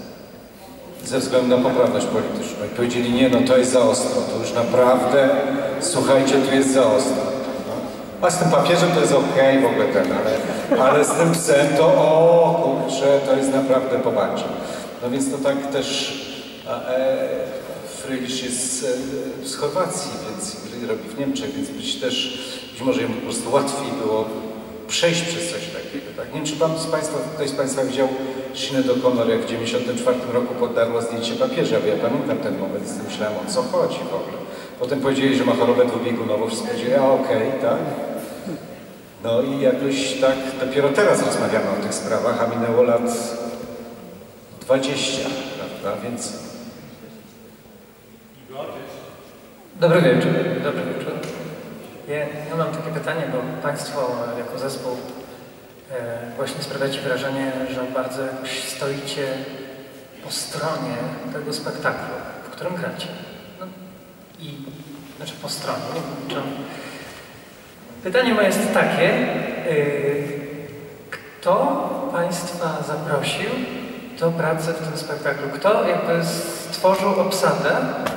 Ze względu na poprawność polityczną. I powiedzieli, nie, no to jest za ostro, to już naprawdę, słuchajcie, tu jest za ostro. No. A z tym papieżem to jest okej, okay, w ogóle ten, ale, ale z tym psem to o kurczę, to jest naprawdę pobacie. No więc to tak też e, Frylisz jest e, z Chorwacji, więc robi w Niemczech, więc być też, być może jemu po prostu łatwiej było przejść przez coś takiego. Tak? Nie wiem, czy pan z Państwa, ktoś z Państwa widział Sinead O'Connor, jak w dziewięćdziesiątym czwartym roku poddarła zdjęcie papieża, bo ja pamiętam ten moment, z tym myślałem, o co chodzi w ogóle. Potem powiedzieli, że ma chorobę dwubiegunową, wszyscy powiedzieli, a okej, okay, tak. No i jakoś tak, dopiero teraz rozmawiamy o tych sprawach, a minęło lat dwadzieścia, prawda, więc... Dobry wieczór, dobry wieczór. Ja, ja mam takie pytanie, bo Państwo jako zespół e, właśnie sprawiacie wrażenie, że bardzo jakoś stoicie po stronie tego spektaklu, w którym gracie. No, i, znaczy po stronie. Nie wiem, pytanie moje jest takie, y, kto Państwa zaprosił do pracy w tym spektaklu? Kto jakby stworzył obsadę?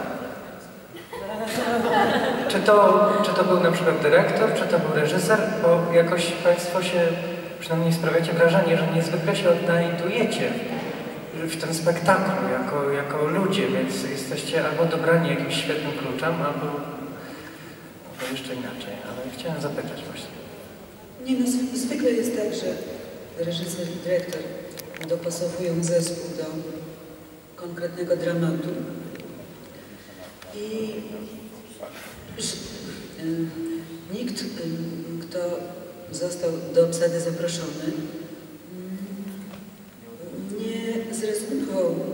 Czy to, czy to był na przykład dyrektor, czy to był reżyser? Bo jakoś Państwo się, przynajmniej sprawiacie wrażenie, że niezwykle się odnajdujecie w tym spektaklu jako, jako ludzie, więc jesteście albo dobrani jakimś świetnym kluczem, albo, albo jeszcze inaczej. Ale chciałem zapytać właśnie. Nie no, zwykle jest tak, że reżyser i dyrektor dopasowują zespół do konkretnego dramatu. I że, y, nikt, y, kto został do obsady zaproszony, y, nie zrezygnował y,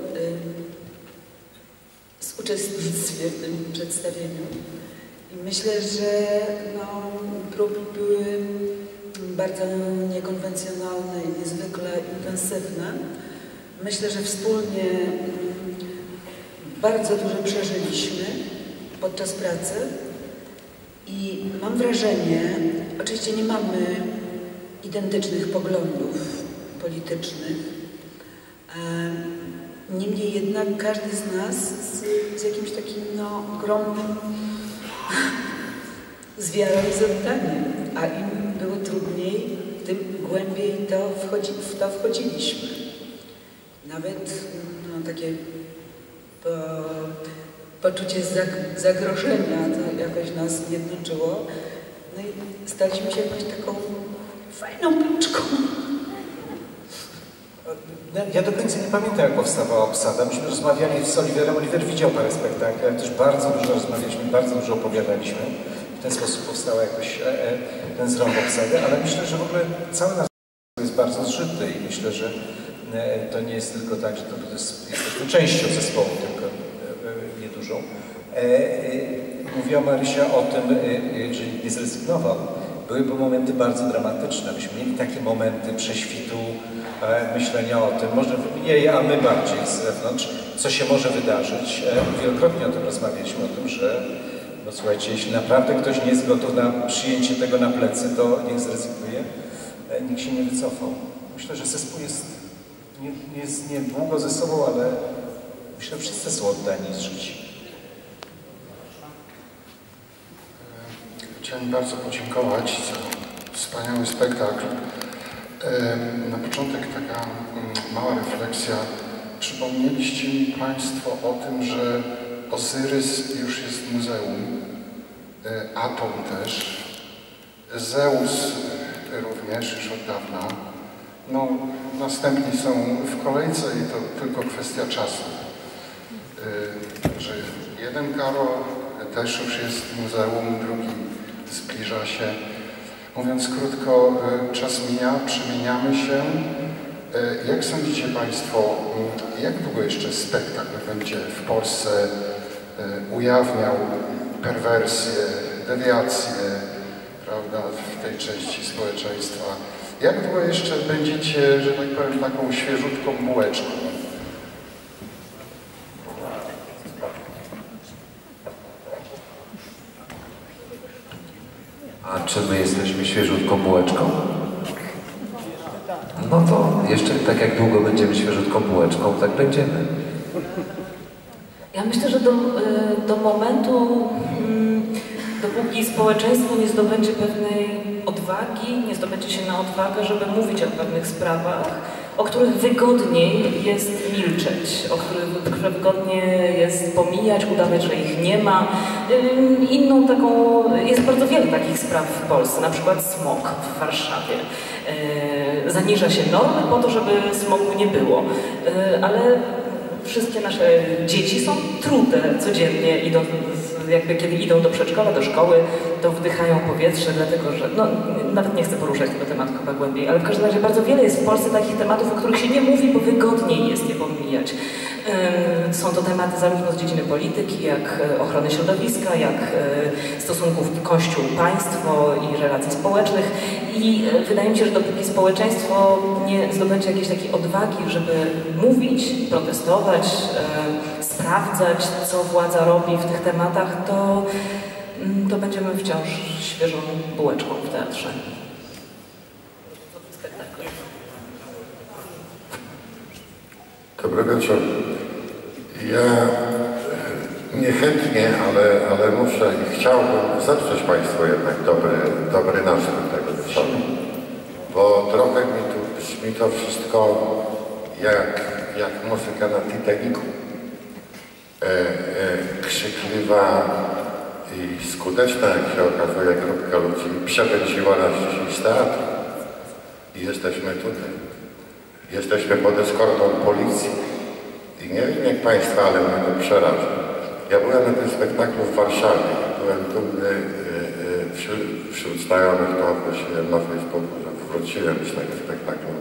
z uczestnictwa w tym przedstawieniu. I myślę, że no, próby były bardzo niekonwencjonalne i niezwykle intensywne. Myślę, że wspólnie y, bardzo dużo przeżyliśmy podczas pracy i mam wrażenie, oczywiście nie mamy identycznych poglądów politycznych, niemniej jednak każdy z nas z, z jakimś takim no, ogromnym z wiarą i z oddaniem, a im było trudniej, tym głębiej to wchodzi, w to wchodziliśmy. nawet no, takie po, poczucie zag, zagrożenia, to jakoś nas jednoczyło. No i staliśmy się jakąś taką fajną piłeczką. Ja do końca nie pamiętam, jak powstawała obsada. Myśmy rozmawiali z Oliverem. Oliver widział parę spektakli, ale też bardzo dużo rozmawialiśmy, bardzo dużo opowiadaliśmy. W ten sposób powstała jakoś e, e, ten zrąb obsady, ale myślę, że w ogóle cały nasz jest bardzo zżyty i myślę, że e, to nie jest tylko tak, że to, to jest, jesteśmy częścią zespołu, tylko e, niedużą. E, e, mówiła Marysia o tym, e, że nie zrezygnował. Były momenty bardzo dramatyczne. Myśmy mieli takie momenty prześwitu, e, myślenia o tym, może mniej, a my bardziej z zewnątrz, co się może wydarzyć. E, wielokrotnie o tym rozmawialiśmy, o tym, że no słuchajcie, jeśli naprawdę ktoś nie jest gotów na przyjęcie tego na plecy, to niech zrezygnuje. E, nikt się nie wycofał. Myślę, że zespół jest nie, nie jest nie długo ze sobą, ale myślę, że wszyscy są oddani z życia. Chciałem bardzo podziękować za wspaniały spektakl. Na początek taka mała refleksja. Przypomnieliście mi Państwo o tym, że Ozyrys już jest muzeum, Aton też, Zeus również już od dawna. No, następni są w kolejce i to tylko kwestia czasu. Że jeden Karol też już jest muzeum, drugi zbliża się. Mówiąc krótko, czas mija, przemieniamy się. Jak sądzicie Państwo, jak długo jeszcze spektakl będzie w Polsce ujawniał perwersje, dewiacje, prawda, w tej części społeczeństwa? Jak długo jeszcze będziecie, że tak powiem, taką świeżutką bułeczką? A czy my jesteśmy świeżutką bułeczką? No to jeszcze tak jak długo będziemy świeżutką bułeczką, tak będziemy. Ja myślę, że do, do momentu, dopóki społeczeństwo nie zdobędzie pewnej odwagi, nie zdobędzie się na odwagę, żeby mówić o pewnych sprawach, o których wygodniej jest milczeć, o których, które wygodnie jest pomijać, udawać, że ich nie ma. Inną taką, jest bardzo wiele takich spraw w Polsce, na przykład smog w Warszawie. Zaniża się normy po to, żeby smogu nie było, ale wszystkie nasze dzieci są trute codziennie, idąc, jakby kiedy idą do przedszkola, do szkoły, to wdychają powietrze, dlatego że, no nawet nie chcę poruszać tego tematu chyba głębiej, ale w każdym razie bardzo wiele jest w Polsce takich tematów, o których się nie mówi, bo wygodniej jest je pomijać. Są to tematy zarówno z dziedziny polityki, jak ochrony środowiska, jak stosunków Kościół-państwo i relacji społecznych. I wydaje mi się, że dopóki społeczeństwo nie zdobędzie jakiejś takiej odwagi, żeby mówić, protestować, sprawdzać, co władza robi w tych tematach, to, to będziemy wciąż świeżą bułeczką w teatrze. Dobry wieczór. Ja niechętnie, ale, ale muszę i chciałbym zepsuć Państwu jednak dobry, dobry nastrój tego wieczoru. Bo trochę mi tu brzmi to wszystko jak, jak muzyka na Titanicu. E, e, krzykliwa i skuteczna, jak się okazuje, grupka ludzi przepędziła nas dzisiaj z teatru. I jesteśmy tutaj. Jesteśmy pod eskortą policji. I nie wiem jak Państwa, ale mnie to przeraża. Ja byłem na tym spektaklu w Warszawie. Byłem dumny yy, wśród, wśród znajomych, to ogłosiłem na Facebooku, że wróciłem z tego spektaklu.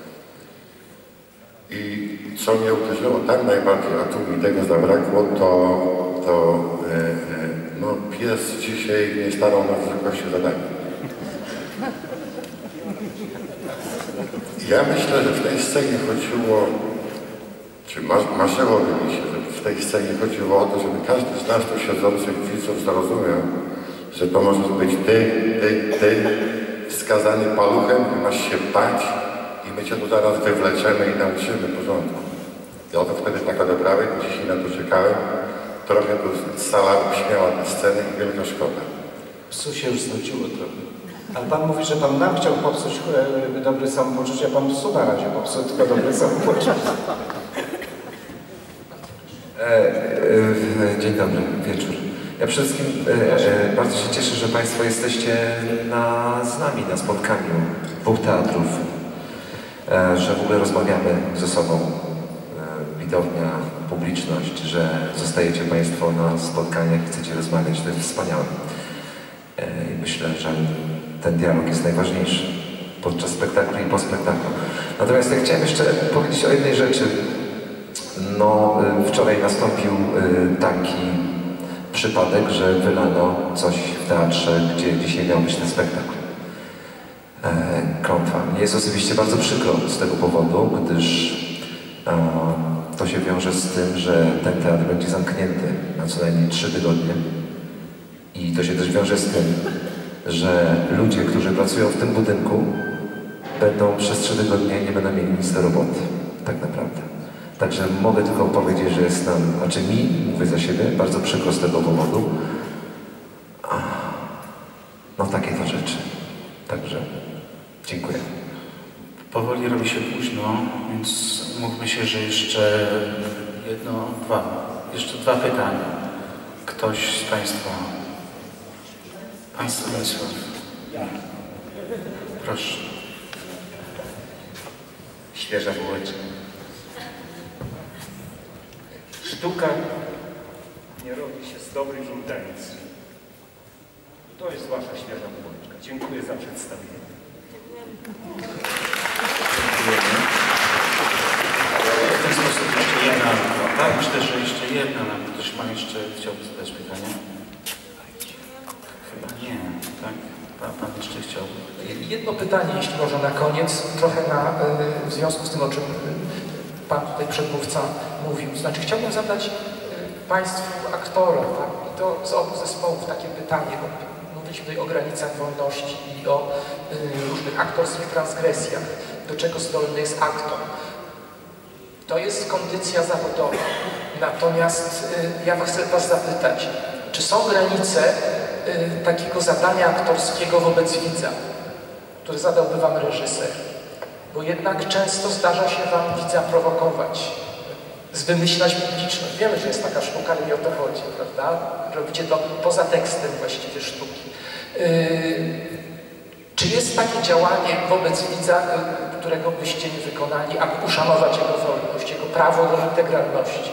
I co mnie uderzyło tak najbardziej, a tu mi tego zabrakło, to, to yy, no, pies dzisiaj nie starał na wysokości zadania. Ja myślę, że w tej scenie chodziło, czy marzyło mi się, że w tej scenie chodziło o to, żeby każdy z nas tu siedzących widzów zrozumiał, że to możesz być ty, ty, ty, skazany paluchem i masz się bać i my cię tu zaraz wywleczemy i nauczymy porządku. I o to wtedy tak odebrałem, dzisiaj na to czekałem. Trochę tu sala śmiała tę scenę i wielka szkoda. Psu się już znudziło trochę. Ale Pan mówi, że Pan nam chciał popsuć e, dobre samopoczucie, a Pan psu na razie popsuł tylko dobre samopoczucie. E, e, dzień dobry, wieczór. Ja przede wszystkim e, e, bardzo się cieszę, że Państwo jesteście na, z nami na spotkaniu dwóch teatrów, e, że w ogóle rozmawiamy ze sobą, e, widownia, publiczność, że zostajecie Państwo na spotkaniach i chcecie rozmawiać, to jest wspaniałe. E, I myślę, że ten dialog jest najważniejszy podczas spektaklu i po spektaklu. Natomiast ja chciałem jeszcze powiedzieć o jednej rzeczy. No, e, wczoraj nastąpił e, taki przypadek, że wylano coś w teatrze, gdzie dzisiaj miał być ten spektakl. E, klątwa. Mnie jest osobiście bardzo przykro z tego powodu, gdyż e, to się wiąże z tym, że ten teatr będzie zamknięty na co najmniej trzy tygodnie. I to się też wiąże z tym, że ludzie, którzy pracują w tym budynku, będą przez trzy tygodnie nie będą mieli nic do roboty, tak naprawdę. Także mogę tylko powiedzieć, że jest nam, znaczy mi, mówię za siebie, bardzo przykro z tego powodu. No takie to rzeczy. Także dziękuję. Powoli robi się późno, więc mówmy się, że jeszcze jedno, dwa, jeszcze dwa pytania. Ktoś z Państwa? Pan Stanisław. Proszę. Świeża bułeczka. Sztuka nie robi się z dobrej żądanicy. To jest Wasza świeża bułeczka. Dziękuję za przedstawienie. Dziękujemy. W ten sposób jeszcze jedna, tak? Myślę, że jeszcze jedna. Ktoś ma jeszcze, chciałby zadać pytanie? Chyba nie, tak? Pan, pan jeszcze chciałby. Jedno pytanie, jeśli można na koniec, trochę na, w związku z tym, o czym Pan tutaj przedmówca mówił. Znaczy chciałbym zadać Państwu aktorom, tak? I to z obu zespołów takie pytanie, bo mówiliśmy tutaj o granicach wolności i o y, różnych aktorskich transgresjach, do czego zdolny jest aktor. To jest kondycja zawodowa. Natomiast y, ja chcę Was zapytać, czy są granice y, takiego zadania aktorskiego wobec widza, które zadałby Wam reżyser? Bo jednak często zdarza się Wam widza prowokować, zwymyślać publiczność. Wiemy, że jest taka sztuka, ale nie o to chodzi, prawda? Robicie to poza tekstem właściwie sztuki. Yy, czy jest takie działanie wobec widza, yy, którego byście nie wykonali, aby uszanować jego wolność, jego prawo do integralności?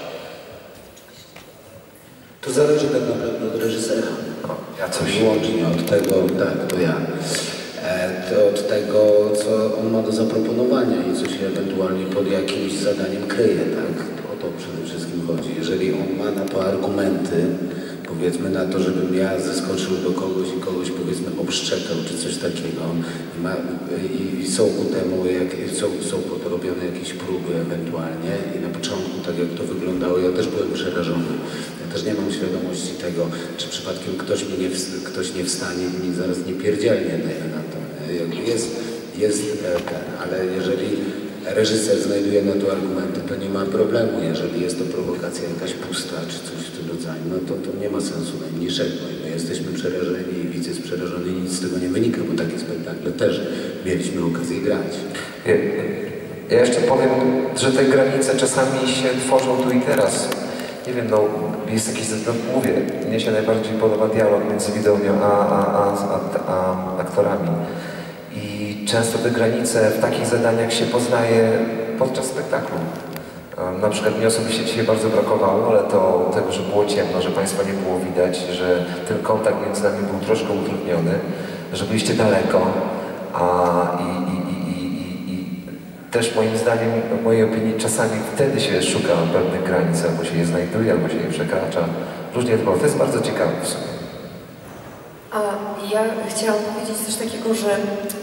To zależy tak naprawdę od reżysera. Ja coś wyłącznie od tego, tak, to ja. To od tego, co on ma do zaproponowania i co się ewentualnie pod jakimś zadaniem kryje, tak? O to przede wszystkim chodzi. Jeżeli on ma na to argumenty, powiedzmy na to, żebym ja zeskoczył do kogoś i kogoś powiedzmy obszczekał czy coś takiego i, ma, i, i są ku temu, jak, są, są po to robione jakieś próby ewentualnie i na początku tak jak to wyglądało, ja też byłem przerażony. Ja też nie mam świadomości tego, czy przypadkiem ktoś mi nie, ktoś nie wstanie i mi zaraz nie pierdzielnie na to. Jest, jest ten, ale jeżeli reżyser znajduje na to argumenty, to nie ma problemu. Jeżeli jest to prowokacja jakaś pusta, czy coś w tym rodzaju, no to, to nie ma sensu najmniejszego. My jesteśmy przerażeni i widz jest przerażony i nic z tego nie wynika, bo takie spektakle też mieliśmy okazję grać. Ja, ja jeszcze powiem, że te granice czasami się tworzą tu i teraz. Nie wiem, no jest jakiś, no, mówię, mnie się najbardziej podoba dialog między widownią a, a, a, a, a aktorami. I często te granice w takich zadaniach się poznaje podczas spektaklu. Na przykład mnie osobiście dzisiaj bardzo brakowało, ale to tego, że było ciemno, że Państwa nie było widać, że ten kontakt między nami był troszkę utrudniony, że byliście daleko, a i, i, i, i, i też moim zdaniem, w mojej opinii, czasami wtedy się szuka pewnych granic, albo się je znajduje, albo się je przekracza. Różnie to było. To jest bardzo ciekawe w sumie. A ja chciałam powiedzieć coś takiego, że y,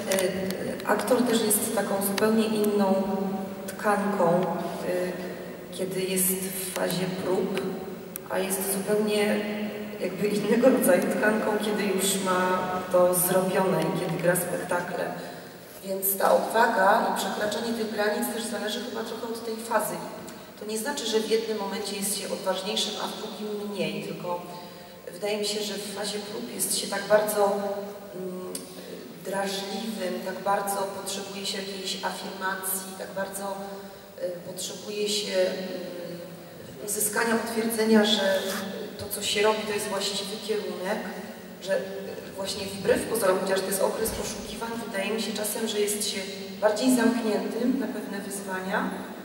aktor też jest taką zupełnie inną tkanką, y, kiedy jest w fazie prób, a jest zupełnie jakby innego rodzaju tkanką, kiedy już ma to zrobione i kiedy gra spektakle. Więc ta odwaga i przekraczanie tych granic też zależy chyba trochę od tej fazy. To nie znaczy, że w jednym momencie jest się odważniejszym, a w drugim mniej, tylko wydaje mi się, że w fazie prób jest się tak bardzo mm, drażliwym, tak bardzo potrzebuje się jakiejś afirmacji, tak bardzo potrzebuje się uzyskania potwierdzenia, że to, co się robi, to jest właściwy kierunek, że właśnie wbrew pozorom, chociaż to jest okres poszukiwań, wydaje mi się czasem, że jest się bardziej zamkniętym na pewne wyzwania,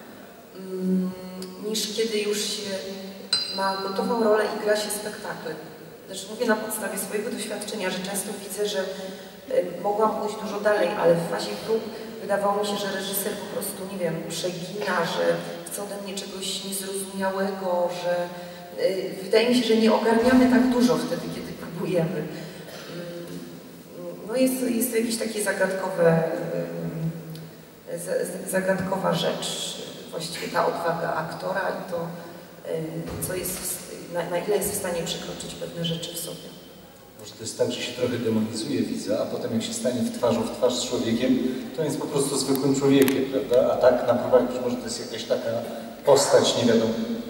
niż kiedy już się ma gotową rolę i gra się spektakl. Zresztą mówię na podstawie swojego doświadczenia, że często widzę, że mogłam pójść dużo dalej, ale w fazie prób wydawało mi się, że reżyser po prostu, nie wiem, przegina, że chce ode mnie czegoś niezrozumiałego, że yy, wydaje mi się, że nie ogarniamy tak dużo wtedy, kiedy próbujemy. Yy, no jest, jest to jakieś takie zagadkowe, yy, z, zagadkowa rzecz, właściwie ta odwaga aktora i to, yy, co jest, na, na ile jest w stanie przekroczyć pewne rzeczy w sobie. Może to jest tak, że się trochę demonizuje widza, a potem jak się stanie w twarzą w twarz z człowiekiem, to jest po prostu zwykłym człowiekiem, prawda? A tak na próbach być może to jest jakaś taka postać, nie wiadomo.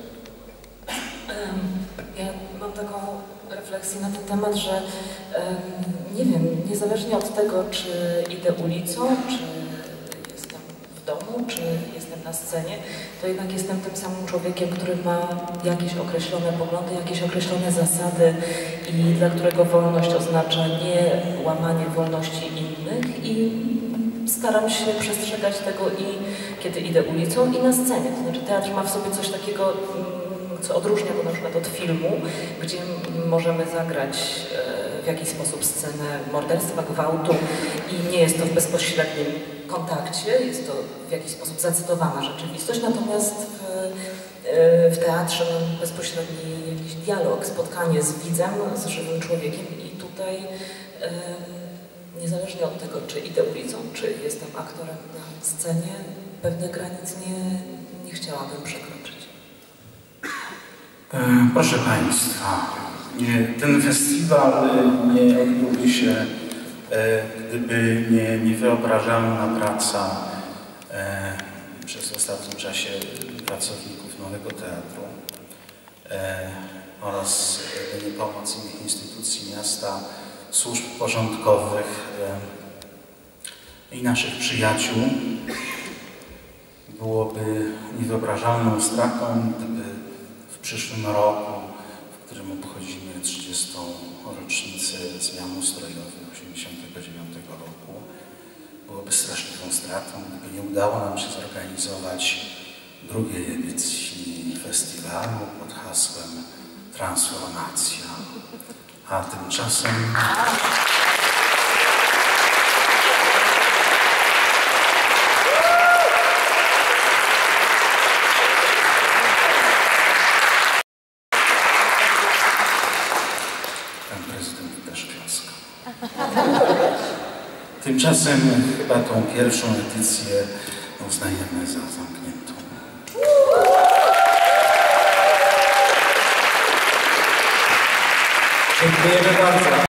Ja mam taką refleksję na ten temat, że nie wiem, niezależnie od tego, czy idę ulicą, czy jestem w domu, czy jestem na scenie, to jednak jestem tym samym człowiekiem, który ma jakieś określone poglądy, jakieś określone zasady i dla którego wolność oznacza nie łamanie wolności innych i staram się przestrzegać tego i kiedy idę ulicą i na scenie. To znaczy teatr ma w sobie coś takiego, co odróżnia go na przykład od filmu, gdzie możemy zagrać w jakiś sposób scenę morderstwa, gwałtu i nie jest to w bezpośrednim kontakcie, jest to w jakiś sposób zacytowana rzeczywistość, natomiast w, w teatrze mam bezpośredni jakiś dialog, spotkanie z widzem, z żywym człowiekiem i tutaj niezależnie od tego, czy idę ulicą, czy jestem aktorem na scenie, pewnych granic nie, nie chciałabym przekroczyć. Proszę Państwa, ten festiwal nie odbyłby się, gdyby nie niewyobrażalna praca przez ostatnim czasie pracowników Nowego Teatru oraz jedynie pomoc innych instytucji miasta, służb porządkowych i naszych przyjaciół. Byłoby niewyobrażalną stratą, gdyby w przyszłym roku, w którym obchodzimy trzydziestą rocznicę zmian ustrojowych osiemdziesiątego dziewiątego roku, byłoby straszliwą stratą, gdyby nie udało nam się zorganizować drugiej edycji festiwalu pod hasłem Transformacja. A tymczasem... Tymczasem chyba tą pierwszą edycję uznajemy za zamkniętą. Dziękujemy bardzo.